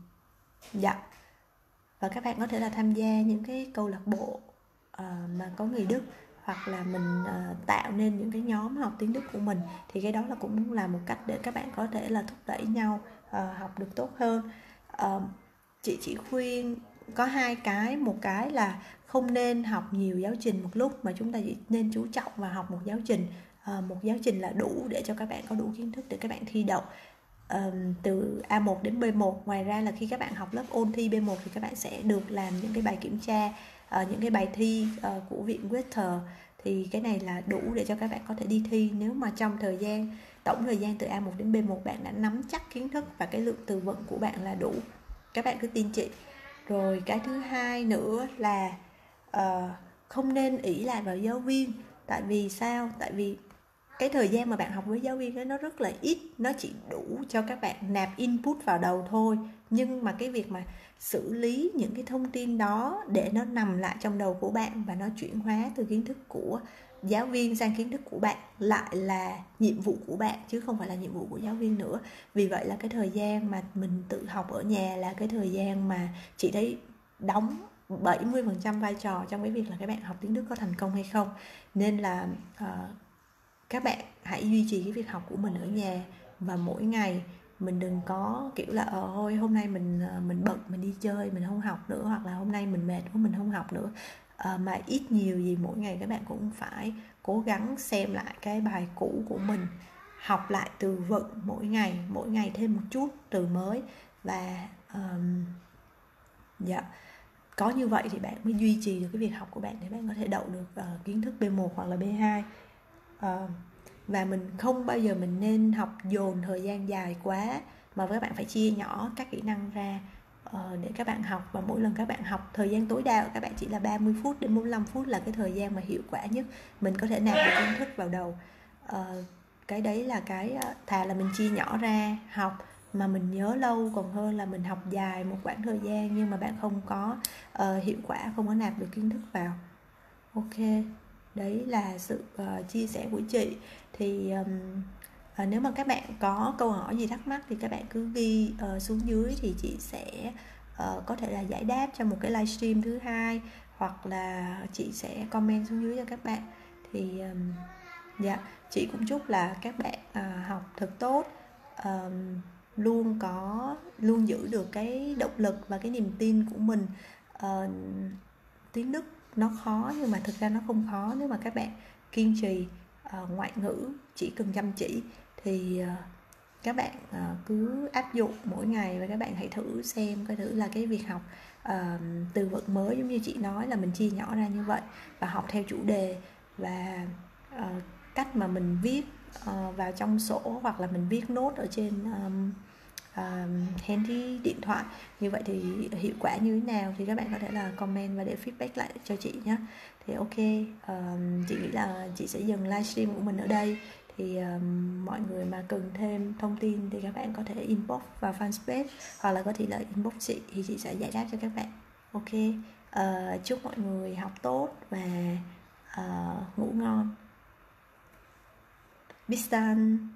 dạ và các bạn có thể là tham gia những cái câu lạc bộ uh, mà có người Đức, hoặc là mình uh, tạo nên những cái nhóm học tiếng Đức của mình. Thì cái đó là cũng là một cách để các bạn có thể là thúc đẩy nhau uh, học được tốt hơn. Uh, chị chỉ khuyên có hai cái. Một cái là không nên học nhiều giáo trình một lúc, mà chúng ta chỉ nên chú trọng vào học một giáo trình. Uh, một giáo trình là đủ để cho các bạn có đủ kiến thức để các bạn thi đậu Um, từ A một đến B một. Ngoài ra là khi các bạn học lớp ôn thi B một thì các bạn sẽ được làm những cái bài kiểm tra, uh, những cái bài thi uh, của viện Goethe. Thì cái này là đủ để cho các bạn có thể đi thi. Nếu mà trong thời gian tổng thời gian từ A một đến B một bạn đã nắm chắc kiến thức và cái lượng từ vựng của bạn là đủ, các bạn cứ tin chị. Rồi cái thứ hai nữa là uh, không nên ỷ lại vào giáo viên. Tại vì sao? Tại vì cái thời gian mà bạn học với giáo viên ấy nó rất là ít, nó chỉ đủ cho các bạn nạp input vào đầu thôi. Nhưng mà cái việc mà xử lý những cái thông tin đó để nó nằm lại trong đầu của bạn và nó chuyển hóa từ kiến thức của giáo viên sang kiến thức của bạn lại là nhiệm vụ của bạn, chứ không phải là nhiệm vụ của giáo viên nữa. Vì vậy là cái thời gian mà mình tự học ở nhà là cái thời gian mà chị thấy đóng bảy mươi phần trăm vai trò trong cái việc là các bạn học tiếng Đức có thành công hay không. Nên là uh, các bạn hãy duy trì cái việc học của mình ở nhà, và mỗi ngày mình đừng có kiểu là ờ thôi hôm nay mình mình bận mình đi chơi mình không học nữa, hoặc là hôm nay mình mệt quá mình không học nữa. À, mà ít nhiều gì mỗi ngày các bạn cũng phải cố gắng xem lại cái bài cũ của mình, học lại từ vựng mỗi ngày, mỗi ngày thêm một chút từ mới. Và um, dạ có như vậy thì bạn mới duy trì được cái việc học của bạn để bạn có thể đậu được uh, kiến thức B một hoặc là B hai. Uh, và mình không bao giờ mình nên học dồn thời gian dài quá, mà các bạn phải chia nhỏ các kỹ năng ra uh, để các bạn học. Và mỗi lần các bạn học, thời gian tối đa của các bạn chỉ là ba mươi phút đến bốn mươi lăm phút là cái thời gian mà hiệu quả nhất, mình có thể nạp được kiến thức vào đầu. Uh, cái đấy là cái uh, thà là mình chia nhỏ ra học mà mình nhớ lâu, còn hơn là mình học dài một quãng thời gian nhưng mà bạn không có uh, hiệu quả, không có nạp được kiến thức vào. Ok. đấy là sự uh, chia sẻ của chị. Thì um, uh, nếu mà các bạn có câu hỏi gì thắc mắc thì các bạn cứ ghi uh, xuống dưới, thì chị sẽ uh, có thể là giải đáp trong một cái livestream thứ hai, hoặc là chị sẽ comment xuống dưới cho các bạn. Thì um, dạ, chị cũng chúc là các bạn uh, học thật tốt, um, luôn có luôn giữ được cái động lực và cái niềm tin của mình. uh, Tiếng Đức nó khó nhưng mà thực ra nó không khó nếu mà các bạn kiên trì. uh, ngoại ngữ chỉ cần chăm chỉ thì uh, các bạn uh, cứ áp dụng mỗi ngày, và các bạn hãy thử xem coi thử là cái việc học uh, từ vựng mới giống như chị nói là mình chia nhỏ ra như vậy và học theo chủ đề, và uh, cách mà mình viết uh, vào trong sổ hoặc là mình viết nốt ở trên um, um, handy điện thoại như vậy thì hiệu quả như thế nào thì các bạn có thể là comment và để feedback lại cho chị nhé. Thì ok, um, chị nghĩ là chị sẽ dừng livestream của mình ở đây. Thì um, mọi người mà cần thêm thông tin thì các bạn có thể inbox vào fanpage hoặc là có thể là inbox chị thì chị sẽ giải đáp cho các bạn. Ok, uh, chúc mọi người học tốt và uh, ngủ ngon. Bis dann.